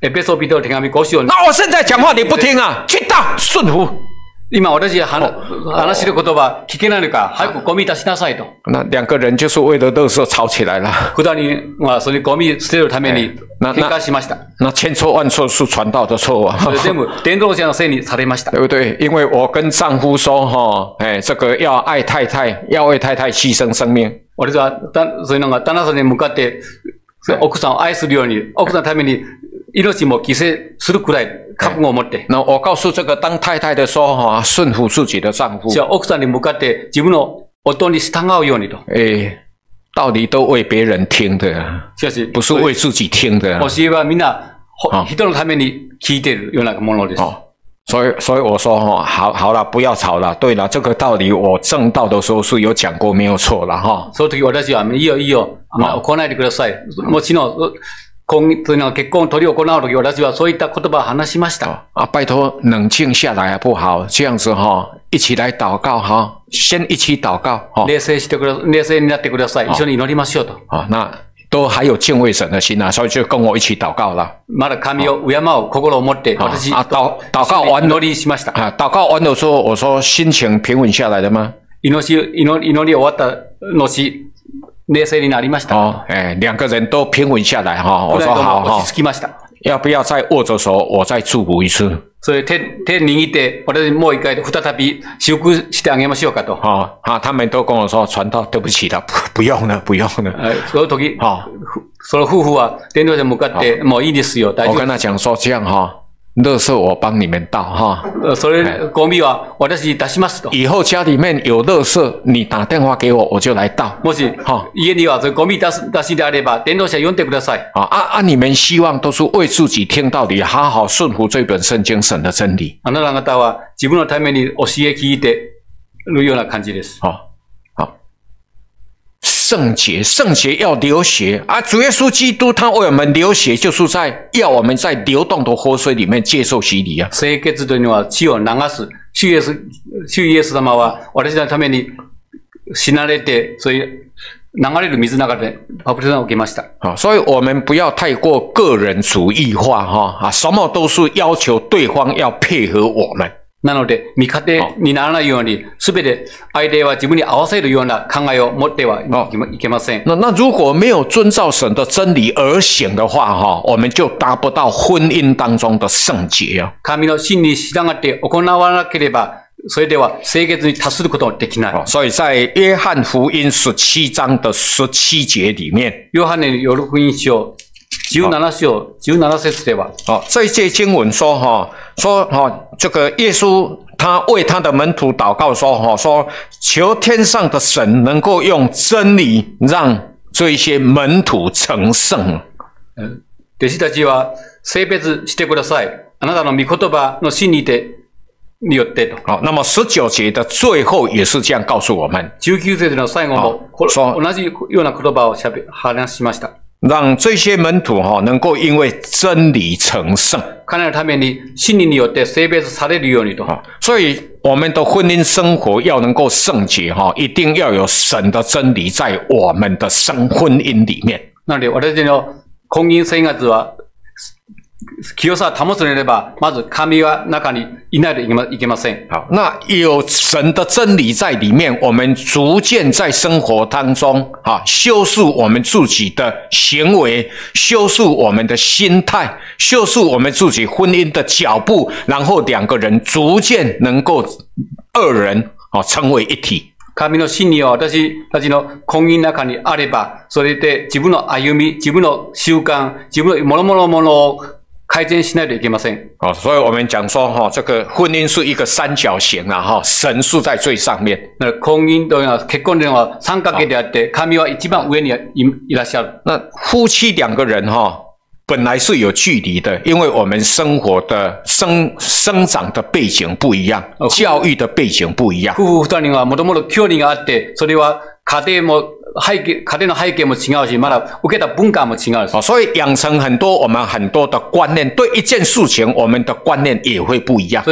エペソビトの手紙五章。 那我现在讲话你不听啊，去打顺服。 今私話話してる言葉聞けないのか、早くゴミ出しなさいと。 那两个人就是为了垃圾吵起来了。 普段にまあそのゴミ捨てるために喧嘩しました。 那千错万错是传道的错啊。 それ全部伝道者のせいにされました。 对不对？因为我跟丈夫说哈，哎，这个要爱太太，要为太太牺牲生命。 俺はそういうのが旦那さんに向かって奥さんを愛するように、奥さんのために命も犠牲するくらい覚悟を持って。 那我告诉这个当太太的说哈，顺服自己的丈夫。 じゃあ奥さんに向かって自分の夫に従うようにと。 哎，道理都为别人听的， しかし不是为自己听的。 教えはみんな人のために聞いているようなものです。 所以，所以我说哈，好好了，不要吵了。对了，这个道理我正道的时候是有讲过，没有错了哈。 その時私はいいよいいよ、まあ来ないでください。もちろん。婚というのは結婚を取り行うとき、私はそういった言葉を話しました。 啊，拜托冷静下来好不好？这样子哈，一起来祷告哈，先一起祷告哈。 冷静してくだ、冷静になってください。一緒に祈りましょうと。 啊，那都还有敬畏神的心啊，所以就跟我一起祷告了。 まだ神を敬う心を持って、私啊祷祷告完祈りしました。 啊，祷告完的时候，我说心情平稳下来了吗？ 祈り祈り祈り終わった後。冷静になりました。 哦，哎，两个人都平稳下来哈。我说好哈，要不要再握着手，我再祝福一次？ 所以手手握って私もう一回再び祝福してあげましょうかと。 哦，啊，他们都跟我说传道，对不起了，不不用了，不用了。 哎，その時、哦，その夫婦は伝道者に向かってもういいですよ、大丈夫。 我跟他讲说这样哈。垃圾我帮你们倒哈， それゴミは私出しますと。 以后家里面有垃圾，你打电话给我，我就来倒。 もし家にはそゴミ出す出しであれば伝道者呼んでください。 啊啊啊！你们希望都是为自己听道理，好好顺服这本圣经神的真理。 あなた方は自分のために教え聞いてるような感じです。 好。圣洁，圣洁要流血啊！主耶稣基督他为我们流血，就是在要我们在流动的活水里面接受洗礼啊。 聖潔というのは血を流す。主イエス、主イエス様は私のために死なれて、そういう流れる水の中でバプテスマを受けました。 啊，所以我们不要太过个人主义化哈啊，什么都是要求对方要配合我们。 なので、味方にならないように、すべて相手は自分に合わせるような考えを持ってはいけません。 那那如果没有遵照神的真理而行的话，哈，我们就达不到婚姻当中的圣洁啊。 神の真理に従って行わなければ、それでは清潔に達することはできない。 所以在约翰福音十七章的十七节里面， 约翰のよる福音書十七章十七節では， 哦，这一节经文说哈，说哈，这个耶稣他为他的门徒祷告说哈，说求天上的神能够用真理让这一些门徒成圣。 嗯，弟子たちは聖別してください。あなたの御言葉の真理でによってと。 好，那么十九节的最後也是这样告诉我们。 十九節の最後も同じような言葉をしゃべ話しました。 让这些门徒哈能够因为真理成圣。 彼らのために真理によって聖別されるようにと。 所以我们的婚姻生活要能够圣洁哈，一定要有神的真理在我们的生婚姻里面。 なので私たちの婚姻生活は清さを保つなれば、まず神は中にいないといけません。 好，那有神的真理在里面，我们逐渐在生活当中啊，修饰我们自己的行为，修饰我们的心态，修饰我们自己婚姻的脚步，然后两个人逐渐能够二人啊成为一体。 神の真理は私たちの婚姻の中にあれば、それで自分の歩み、自分の習慣、自分の諸々のものを改善しないといけません。 哦，所以我们讲说哈，这个婚姻是一个三角形啊，哈，神是在最上面。 那婚姻というのは結婚というのは三角形であって、神は一番上にいらっしゃる。 那夫妻两个人哈，本来是有距离的，因为我们生活的生生長的背景不一样，教育的背景不一样。 夫婦二人はもともと距離があって、それは家庭も背景、家庭の背景も違うし、まだ受けた文化も違うし。 所以养成很多我们很多的观念，对一件事情我们的观念也会不一样。 それで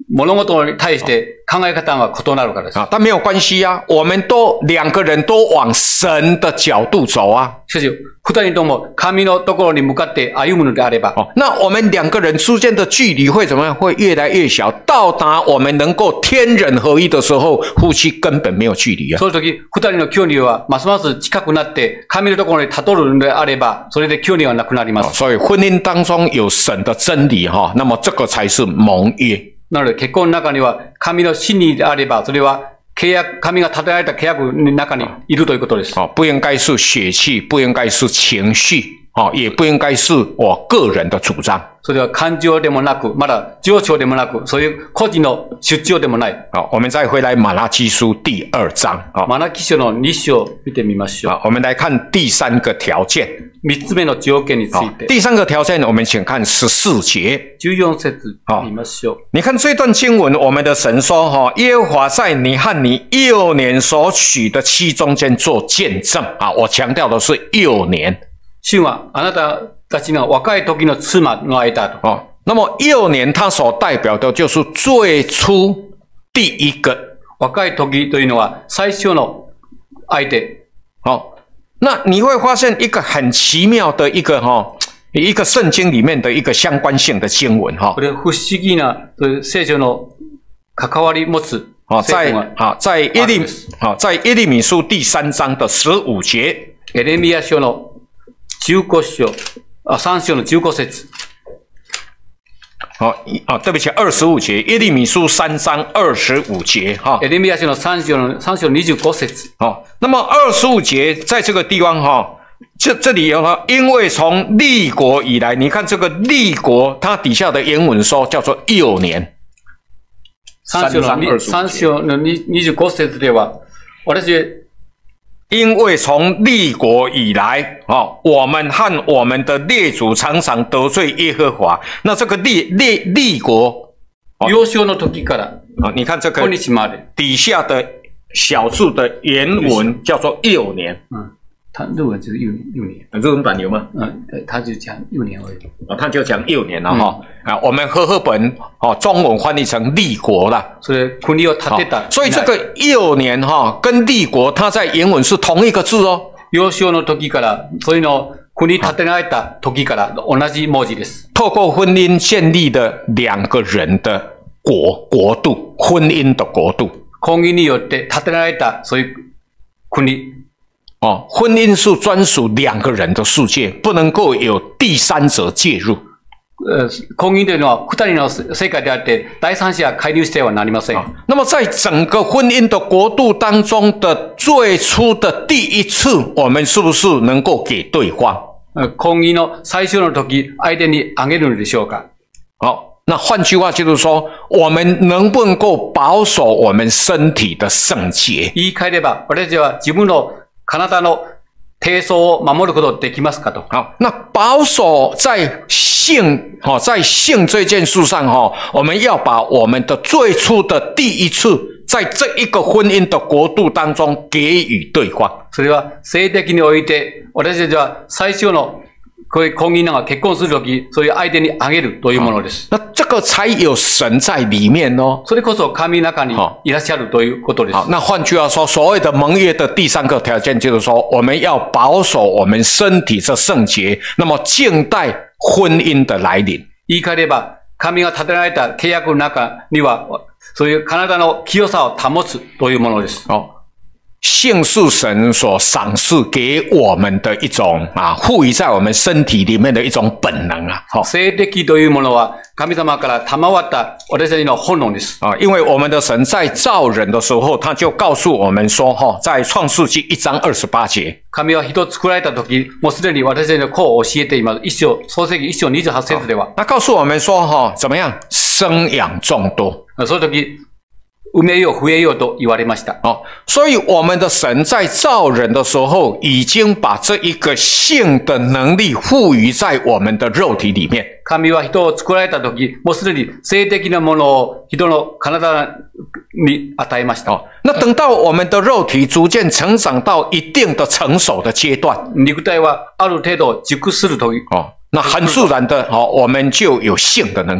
物事に対して考え方が異なるからです。 啊，但没有关系啊，我们都两个人都往神的角度走啊。 しかし、二人とも神のところに向かって歩むのであれば、 哦，那我们两个人之间的距离会怎么样？会越来越小，到达我们能够天人合一的时候，夫妻根本没有距离啊。 その時、二人の距離はますます近くなって、神のところにたどるのであれば、それで距離はなくなります。 所以婚姻当中有神的真理哈，那么这个才是盟约。 なので、結婚の中には神の真理であれば、それは契約、神が立てられた契約の中にいるということです。 哦，不應該是血氣，不應該是情緒，哦，也不應該是我個人的主張。 それは感情でもなく、まだ情緒でもなく、そういう個人の主張でもない。 好，我们再回来马拉基書第二章啊， マラキ書のに章を見てみましょう。 好，我们来看第三个条件。 三つ目の条件について。 第三个条件，我们请看十四节。 十四節見ましょう。 你看这段經文，我們的神說：哈，耶和華在你和你幼年所娶的妻中間做見證啊！我強調的是幼年。 主はあなたたちの若い時の妻の間と。 哦，那麼幼年它所代表的就是最初第一個。 若い時というのは最初の相手。 好。那你会发现一个很奇妙的一个哈，一个圣经里面的一个相关性的经文哈。 これ不思議な聖書の関わり持つ。 好，在好在耶利好在耶利米書第三章的十五節。 エレミヤ書の十五章啊三章の十五節。 好啊，对不起，二十五节，耶利米書三章二十五节哈。 エレミヤ書の三章の三章二十五節。 好，那么二十五节在这个地方哈，这这里有了，因为从立国以来，你看这个立国，它底下的原文说叫做幼年。 三章の三章の二十五節では、私。 因为从立国以来，哦，我们和我们的列祖常常得罪耶和华。那这个立立立国， 幼少の時から， 啊，你看这个今日まで底下的小字的原文叫做幼年。 嗯，他日文就是幼幼年， 日文版有吗？ 嗯，他就讲幼年而已。 啊，他就讲幼年了哈。啊，我们和合本哦，中文翻译成立国了。 所以国を立てた。 所以这个幼年哈跟立国，它在原文是同一个字哦。 幼少の時から、そういうの国立てられた時から同じ文字です。 透过婚姻建立的两个人的国国度，婚姻的国度。 婚姻によって立てられたそういう国。 哦，婚姻是专属两个人的世界，不能够有第三者介入。 呃，婚姻というのは二人の世界であって、第三者介入してはなりません。 那么在整个婚姻的国度当中的最初的第一次，我们是不是能够给对方？ 婚姻の最初の時、相手にあげるのでしょうか？ 好，那换句话就是说，我们能不能够保守我们身体的圣洁？ 言い換えれば、私たちは自分の体の低層を守ることできますかと。 好，那保守在性，哈，在性这件事上，哈，我们要把我们的最初的第一次，在这一个婚姻的国度当中给予对方。 それは性的において、私たちは最初のこういう婚姻が結婚するとき、そういう相手にあげるというものです。 那这个才有神在里面哦。 それこそ神の中にいらっしゃるということです。 好，那换句话说，所谓的盟约的第三个条件就是说，我们要保守我们身体的圣洁，那么静待婚姻的来臨。 言い換えれば、神が立てられた契約の中には、そういう体の清さを保つというものです。 哦。性是神所赏赐给我们的一种啊，赋予在我们身体里面的一种本能啊。好， 性的というものは神様から賜った私たちの本能です。 啊，因为我们的神在造人的时候，他就告诉我们说，哈，在创世纪一章二十八节， 神は人を作られた時、もうすでに私たちのこう教えています。一章、創世記一章二十八節では。 那告诉我们说，哈，怎么样生养众多？ その時。埋めよう増えようと言われました。 哦，所以我们的神在造人的时候，已经把这一个性的能力赋予在我们的肉体里面。 神は人を作られた時、もうすでに性的なものを人の体に与えました。 哦，那等到我们的肉体逐渐成长到一定的成熟的阶段， 肉体はある程度熟するという。 哦，那很自然的，哦，我们就有性的能力。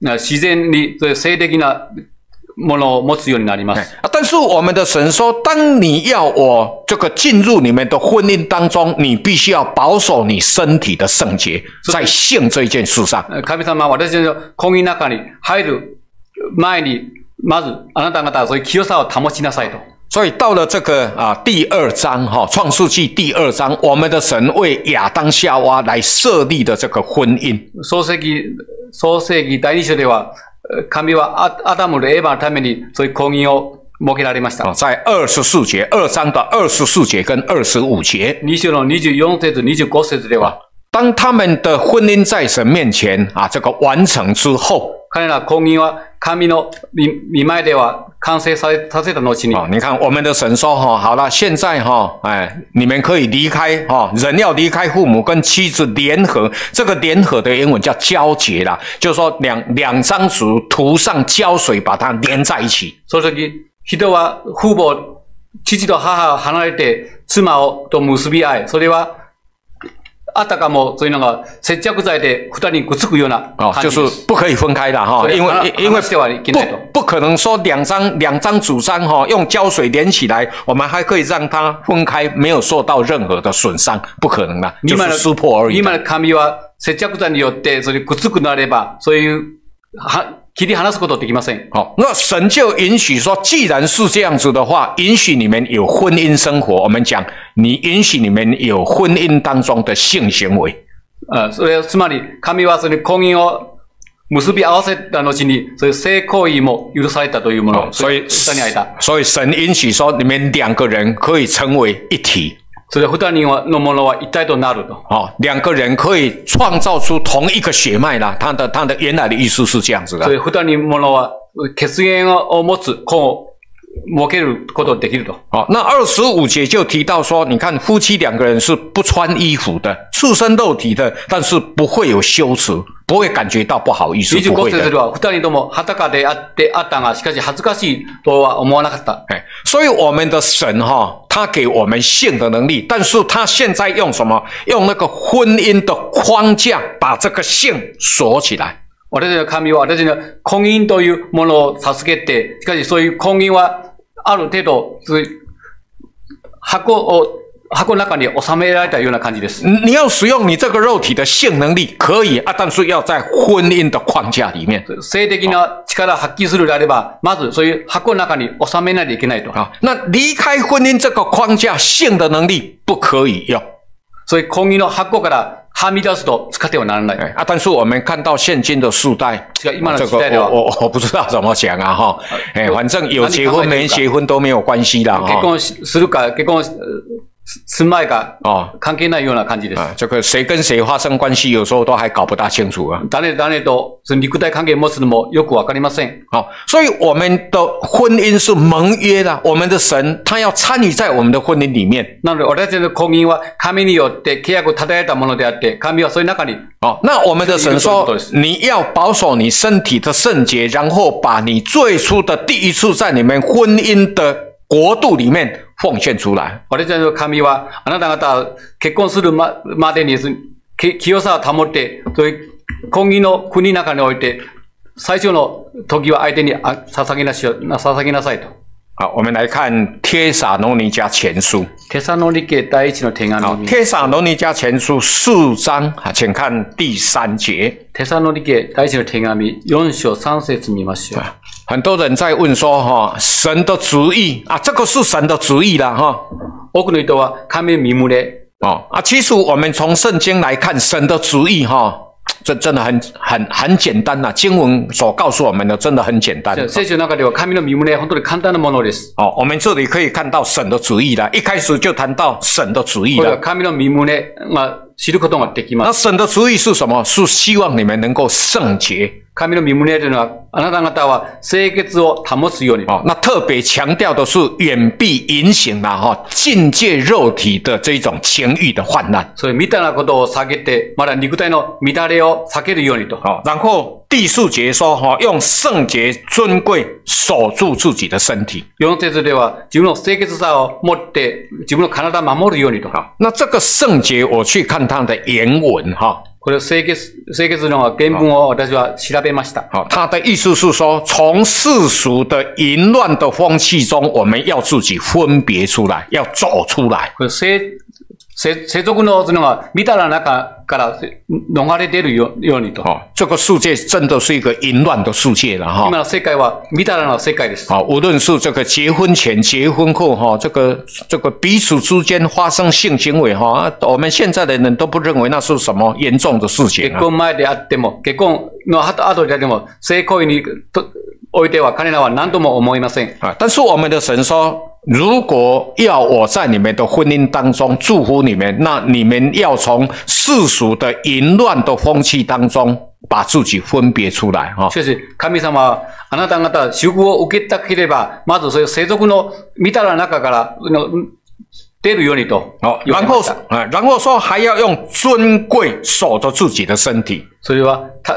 那自然にそういう性的なものを持つようになります。 啊，但是我们的神说，当你要我这个进入你们的婚姻当中，你必须要保守你身体的圣洁，在性这一件事上。 神様は私たちの婚姻の中に入る前に、まずあなた方はそういう清さを保ちなさいと。 所以到了这个啊第二章哈，创世纪第二章，我们的神为亚当夏娃来设立的这个婚姻。 創世記創世記第二章では、神はアダムとエヴァのためにそういう婚姻を設けられました。 在二十四节，二章的二十四節跟二十五節。 二章の二十四節、二十五節では， 當他們的婚姻在神面前啊，這個完成之後。 彼ら婚姻は神の見前では完成させた後に。 哦，你看我们的神说哈，好了，现在哈，哎，你们可以离开哈，人要离开父母跟妻子联合，这个联合的英文叫交结啦，就是说两两张纸涂上胶水把它连在一起。 その時、人は父母、父と母を離れて妻をと結び合い、それはあたかもそういうのが接着剤で二人にくっつくような哦，就是不可以分开的哈，因为因为不不可能说两張兩張紙張哈用膠水連起來，我們還可以讓它分開，沒有受到任何的損傷，不可能的，就是撕破而已。 今の紙は接着剤によってそれくっつくなれば、そういうは切り離すことできません。 好，那神就允許說，既然是這樣子的話，允許你們有婚姻生活。我們講，你允許你們有婚姻當中的性行為。 あ、それつまり神はその婚姻を結び合わせた後に、そういう性行為も許されたというもの。 所以所以神允許說，你們兩個人可以成為一體。 それ二人のものは一体となると。 哦，兩個人可以創造出同一個血脈啦。他的他的原來的意思是這樣子的。 所以二人のものは血緣を持つ子を設けることできると。 好，那二十五節就提到說，你看夫妻兩個人是不穿衣服的，赤身肉體的，但是不會有羞恥，不會感覺到不好意思。 二十五節では二人とも裸であってあったが、しかし恥ずかしいとは思わなかった。 所以我們的神哈，他給我們性的能力，但是他現在用什麼？用那個婚姻的框架把這個性鎖起來。 私たちの神は私たちの婚姻というものを授けて、しかしそういう婚姻はある程度、箱を、箱の中に収められたような感じです。 你要使用你这个肉体的性能力可以啊，但是要在婚姻的框架里面。 性的な力を発揮するであれば、まずそういう箱の中に収めないといけないと。 啊，那離開婚姻這個框架，性的能力不可以用。 所以婚姻の箱からはみ出すと使ってはならない。 啊，但是我們看到現今的世代， 這個我我我不知道怎麼講啊哈，哎，反正有結婚沒結婚都沒有關係啦。 結婚するか結婚する前か関係ないような感じです。 啊，這個誰跟誰發生關係，有時候都還搞不大清楚啊。 誰誰とその肉體関係持つのもよくわかりません。 好，所以我們的婚姻是盟約的，我們的神他要參與在我們的婚姻裡面。 なので私たちの婚姻は神によって契約を立てられたものであって、神はそういう中に。 哦，那我們的神說，你要保守你身體的聖潔，然後把你最初的第一次在你們婚姻的國度裡面奉獻出來。 私たちの神は、あなた方結婚するまでに清さを保って、そういう婚姻の国の中において、最初の時は相手に捧げなし、捧げなさいと。 好，我們來看帖撒羅尼迦前書。 帖撒羅尼迦第一の手紙。 帖撒羅尼迦前書四章，請看第三節。 帖撒羅尼迦第一の手紙四章三節見ましょう。 很多人在問說，哈，神的旨意啊，這個是神的旨意啦，哈。 多くの人は神の御胸哦啊，其實我們從聖經來看，神的旨意，哈。這真的很很很簡單呐，經文所告訴我們的真的很簡單。 聖書の中では神の御胸本当に簡單なものです。 哦，我們這裡可以看到神的旨意啦，一開始就談到神的旨意啦。 神の御胸が知ることができます。 那神的旨意是什麼？是希望你們能夠聖潔。 神の御胸というのは、あなた方は清潔を保つように。 哦，那特別強調的是遠避淫行啦，哈，禁戒肉體的這種情欲的氾濫。 所以みたいなことを避けて、まだ肉體の乱れを避けるようにと。 哦，然後第四節說，哈，用聖潔尊貴守住自己的身體。 四節では自分の清潔さを持って自分の体を守るようにと。 好，那這個聖潔我去看它的原文，哈。 これ清潔、清潔論は原文を私は調べました。 好，他的意思是说，从世俗的淫乱的风气中，我们要自己分别出来，要走出来。 これ世世世俗のそのが見たら中から逃れ出るよようにと。 哦，这个世界真的是一个淫乱的世界了哈。 今の世界は見たらの世界です。 啊，无论是这个结婚前、结婚后哈，这个这个彼此之间发生性行为哈，我们现在的人都不认为那是什么严重的事情結啊。 婚前であっても、結婚の後であっても、性行為にとおいては彼らは何とも思いません。 啊，但是我们的神说，如果要我在你们的婚姻当中祝福你们，那你们要从世俗的淫乱的風氣當中把自己分別出來哈。 しかし、神様はあなた方祝福を受けたければ、まずそういう世俗の見たら中から出るようにと言わ然後れました。 啊，然後說還要用尊貴守着自己的身體。 それはた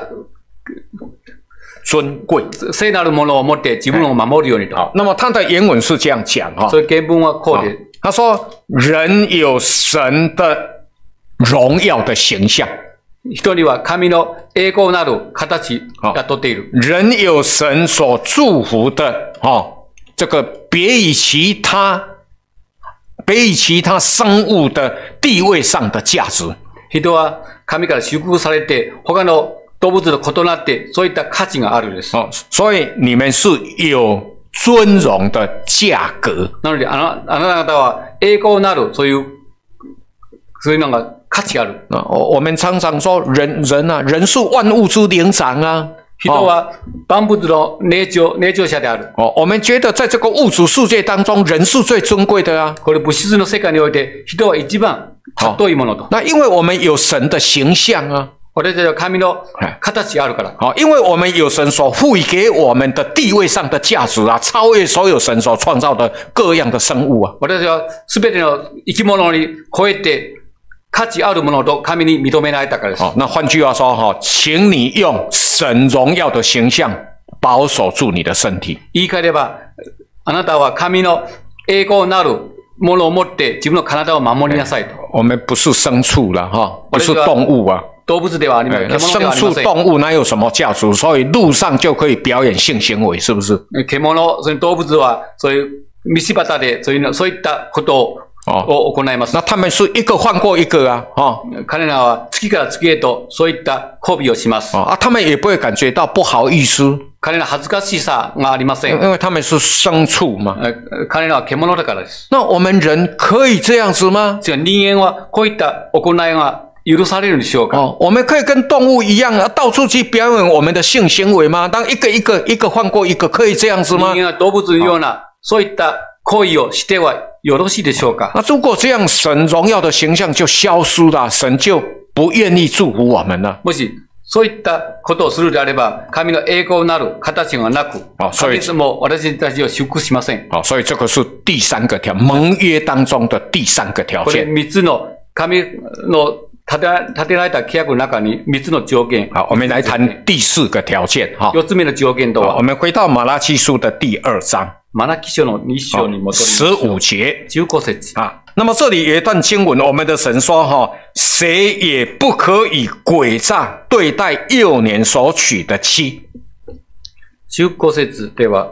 尊貴。 聖なるものを持って自分を守るようにと。 好，那么他的原文是这样讲哈。 所以原文はこうで。 他说：“人有神的荣耀的形象， 人には神の栄光なる形がとっている。 人有神所祝福的哦，这个别于其他别于其他生物的地位上的价值。 人は神から祝福されて、他の動物と異なって、そういった価値があるです。 哦，所以你们是有尊荣的价格。 なので、あの、あなた方は栄光なる、そういう、そういうのが価値がある。 啊，我我们常常说人人啊，人是万物之灵长啊。 人は万物の霊長、霊長者である。 哦，我们觉得在这个物质世界当中，人是最尊贵的啊。 これ物質の世界において、人は一番尊いものと。 那因为我们有神的形象啊。 私たちは神の形があるから。 好，因为我们有神所赋予给我们的地位上的价值啊，超越所有神所创造的各样的生物啊。 私たちはすべての生き物に超えて価値あるものと神に認められたからです。 好，那换句话说哈，请你用神荣耀的形象保守住你的身体。 言い換えれば、あなたは神の栄光なるものを持って自分の体を守りなさいと。 我们不是牲畜了哈，不是动物啊。 動物ではありません。 牲畜动物哪有什么价值？所以路上就可以表演性行为，是不是？ 獣、その動物はそういう道端でそういうのそういったことをを行います。 那他们是一个换过一个啊，哈。 彼らは月から月へとそういった交尾をします。 啊，他们也不会感觉到不好意思。 彼ら恥ずかしさがありません。 因为他们是牲畜嘛。 彼らは獣だからです。 那我们人可以这样子吗？ 人間はこういった行いが許されるでしょうか？ 哦，我们可以跟动物一样啊，到处去表演我们的性行为吗？当一个一个一个换过一个，可以这样子吗？ 人間は動物のようなそういった行為をしてはよろしいでしょうか？ 那如果这样，神荣耀的形象就消失了，神就不愿意祝福我们了。 もしそういったことをするであれば、神の栄光なる形がなく、神様も私たちを祝福しません。 好，所以这个是第三个条盟约当中的第三个条件。 これ三つの神の立て立てられた契約の中に三つの条件。 好，我们来谈第四个条件哈。 四つ目の条件とは。 我们回到马拉基书的第二章。 マラキ書の二章に戻ります。 十五节。 十五節。 啊，那么这里有一段经文，我们的神说哈，谁也不可以诡诈对待幼年所娶的妻。 十五節では。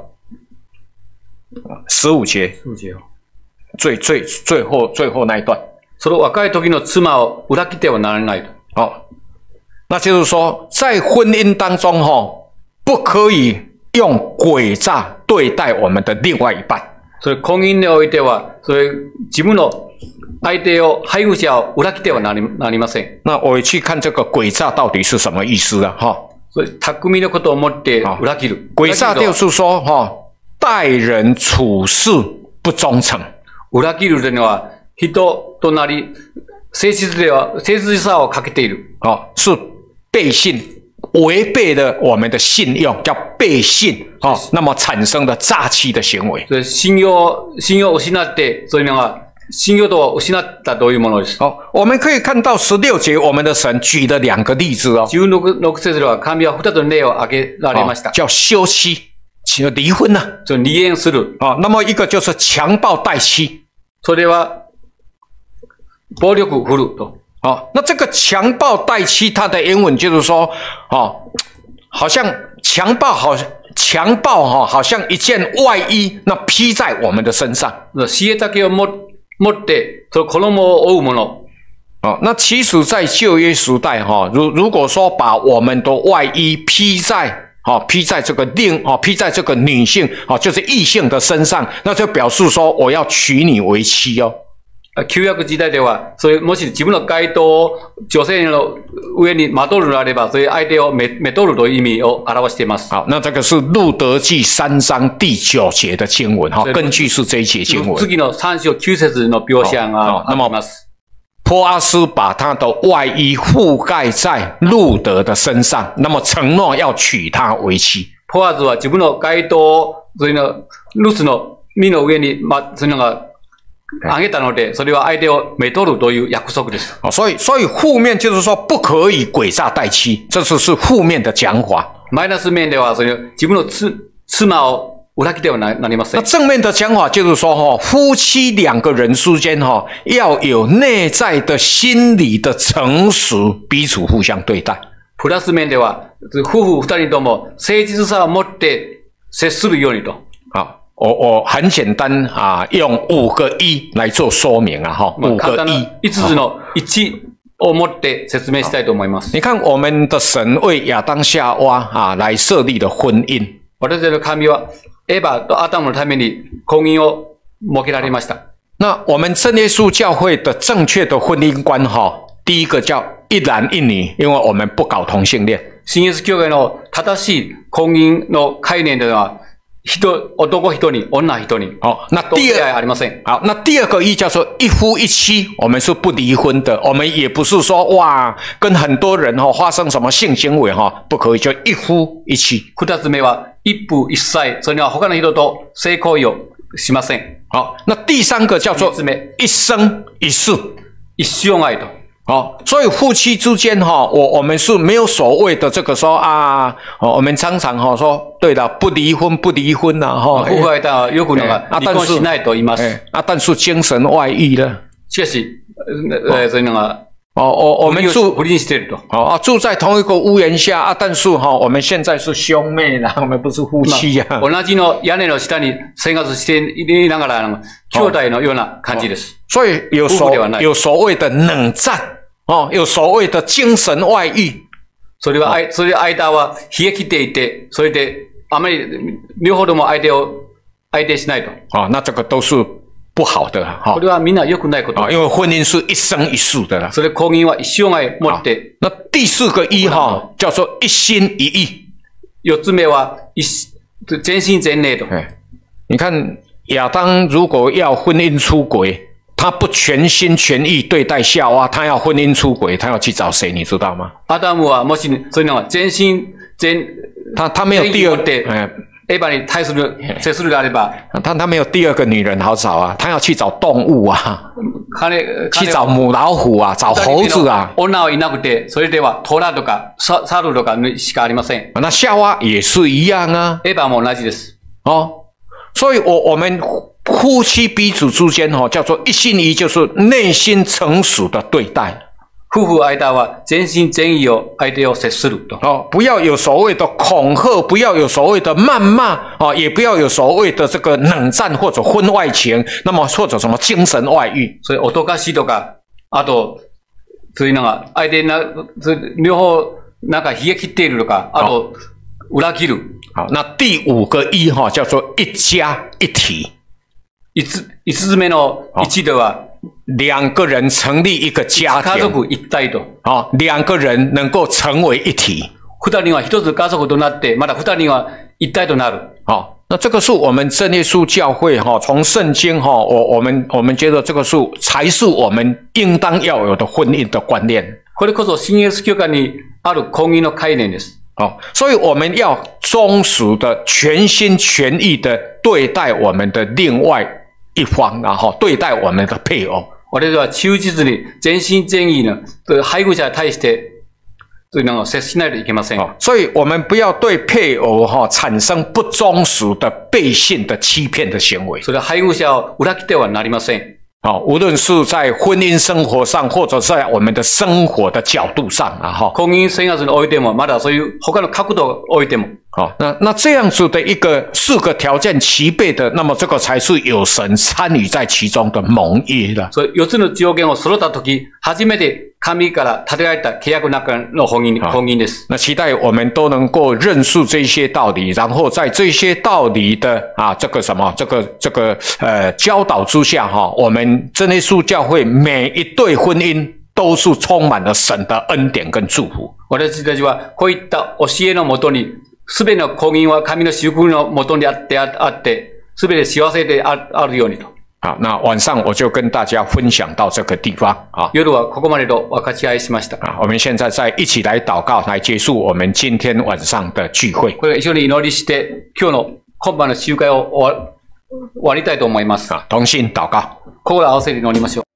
十五节。 十五節。 最最最后最后那一段。 その若い時の妻を裏切ってはならないと。 好，那就是说，在婚姻当中哈，不可以用诡诈对待我们的另外一半。 それ婚姻においては、それ自分の相手を配偶者を裏切ってはなりなりません。 那我去看这个诡诈到底是什么意思啊？哈， 所以巧みのことを思って裏切る。 诡诈就是说哈，待人处事不忠誠。 裏切るというのは人となり、誠実では、誠実さを欠けている。 哦，是背信，违背了我们的信用，叫背信。哦，那么产生的诈欺的行为。 それ信用、信用を失って、そういうのが、信用度を失ったというものです。 哦，我们可以看到十六节，我们的神举了两个例子哦。 十六、六節では神は二つの例を挙げられました。 叫休妻，就离婚了。 就離縁する。 哦，那么一个就是强暴待妻。 それは、暴力振ると。 哦，那这个强暴待妻，它的原文就是说，哦，好像强暴好像强暴哈、哦，好像一件外衣，那披在我们的身上。 冷丈を持ってその衣を覆うもの。 哦，那其实，在旧约时代哈、哦，如如果说把我们的外衣披在哦，披在这个另哦，披在这个女性哦，就是异性的身上，那就表示说我要娶你为妻哦。 旧約時代では、そういうもし自分の街灯を女性の上にまとうのであれば、そういう相手をめめとるという意味を表しています。 好，那这个是路德記三章第九節的經文哈，根據是這一節經文。 次の三章九節の描写があります。 波阿斯把他的外衣覆蓋在路德的身上，那麼承諾要娶她為妻。 ポアズは自分の街灯を、そういうの、ルスの身の上に、ま、そういうのが、あげたので、それは相手をめとるという約束です。 所以，所以負面就是說不可以詭詐待妻，這是是負面的講法。 マイナス面では、それ自分の妻妻を裏切ってはなりません。 那正面的講法就是說，哈，夫妻兩個人之間，哈，要有內在的心理的誠實，彼此互相對待。 プラス面では、夫婦二人とも誠実さを持って接するようにと。 好。我我很简单啊，用五个一来做说明啊，哈，五个一， 五つの一を持って説明したいと思います。 你看，我们的神为亚当夏娃啊来设立的婚姻。 私たちの神はエバとアダムのために婚姻を設けられました。 那我们真耶稣教会的正确的婚姻观哈，第一个叫一男一女，因为我们不搞同性恋。 新耶稣教会の正しい婚姻の概念では。人、男一人、女一人。 好，那第二ありません。 好，那第二个一叫做一夫一妻，我们是不离婚的，我们也不是说哇，跟很多人哈、哦、发生什么性行为哈、哦，不可以，就一夫一妻。 二つ目は一夫一妻，それには他の人と性行為をしません。 好，那第三个叫做一生一世， 一生愛と。 哦，所以夫妻之间哈、哦，我我们是没有所谓的这个说啊，哦，我们常常哈、哦、说，对了，不离婚不离婚呐、啊、哈。 夫婦間はよくのが離婚しないと言います。 啊，但是精神外遇呢？ しかし、えー、そういうのが。 哦，我我们住不吝してると。 哦啊，住在同一个屋檐下啊，但是哈、哦，我们现在是兄妹啦，我们不是夫妻呀、啊。 同じの屋根の下に生活していながら兄弟のような感じです。 所以有所有所谓的冷战哦，有所谓的精神外遇。 それは、哦、それ間は冷え切っていて、それであまり両方とも相手を相手しないと。 哦，那这个都是不好的哈。 これはみんな良くないこと。 因为婚姻是一生一世的啦。 それ婚姻は一生愛持って。 那第四个一哈叫做一心一意。 四つ目は一全心全霊と。 你看亚当如果要婚姻出轨，他不全心全意对待夏娃，他要婚姻出轨，他要去找谁？你知道吗？ アダムはもしそういうのは全心全他他没有第二哎。エヴァに対する接するであれば， 他他没有第二个女人好找啊，他要去找动物啊，去找母老虎啊，找猴子啊。 女はいなくて、それではトラとかサルとかしかありません。 那夏娃也是一样啊。 エヴァも同じです。 哦，所以我我们夫妻彼此之间哈、哦，叫做一心一意，就是内心诚实的对待。 夫婦間は全心全意を相手を接すると。 哦，不要有所谓的恐吓，不要有所谓的谩骂，哦，也不要有所谓的这个冷战或者婚外情，那么或者什么精神外遇。 所以おとかしとか、あとそういうのが相手な両方なんか冷え切っているとか、あと裏切る。 好，那第五个一哈、哦、叫做一家一体。 五つ五つ目の一では。 两个人成立一个家庭， 家族一体と。 啊，两个人能够成为一体。 二人は一つ家族となって、また二人は一体となる。 好，那这个是我们真耶稣教会哈，从圣经哈，我我们我们觉得这个是才是我们应当要有的婚姻的观念。 これこそ新耶稣教会にある婚姻の概念です。 好，所以我们要忠实的、全心全意的对待我们的另外一方，然后对待我们的配偶。 我哋は忠実に全心全意の配偶者に対してというのを接しないといけません。 所以我们不要对配偶哈产生不忠实的背信的欺骗的行为。 それは配偶者を裏切ってはなりません。 好，无论是在婚姻生活上，或者在我们的生活的角度上啊，哈。 婚姻生活においても、まだそういう他の角度においても。 好，那那这样子的一个四个条件齐备的，那么这个才是有神参与在其中的盟约了。 所以四つの条件を揃ったとき、初めて神から立てられた契約の中の婚姻、婚姻です。 那期待我们都能够认识这些道理，然后在这些道理的啊这个什么这个这个呃教导之下哈，我们真耶稣教会每一对婚姻都是充满了神的恩典跟祝福。 私たちはこういった教えのもとに、すべての婚姻は神の祝福のもとにあってあって、すべて幸せでああるようにと。 好，那晚上我就跟大家分享到这个地方啊。 夜はここまでと分かち合いしました。 啊，我们现在再一起来祷告，来结束我们今天晚上的聚会。 これ一緒に祈りして、今日の今晩の集会を終わ終わりたいと思います。 啊，同心祷告。 心を合わせて祈りましょう。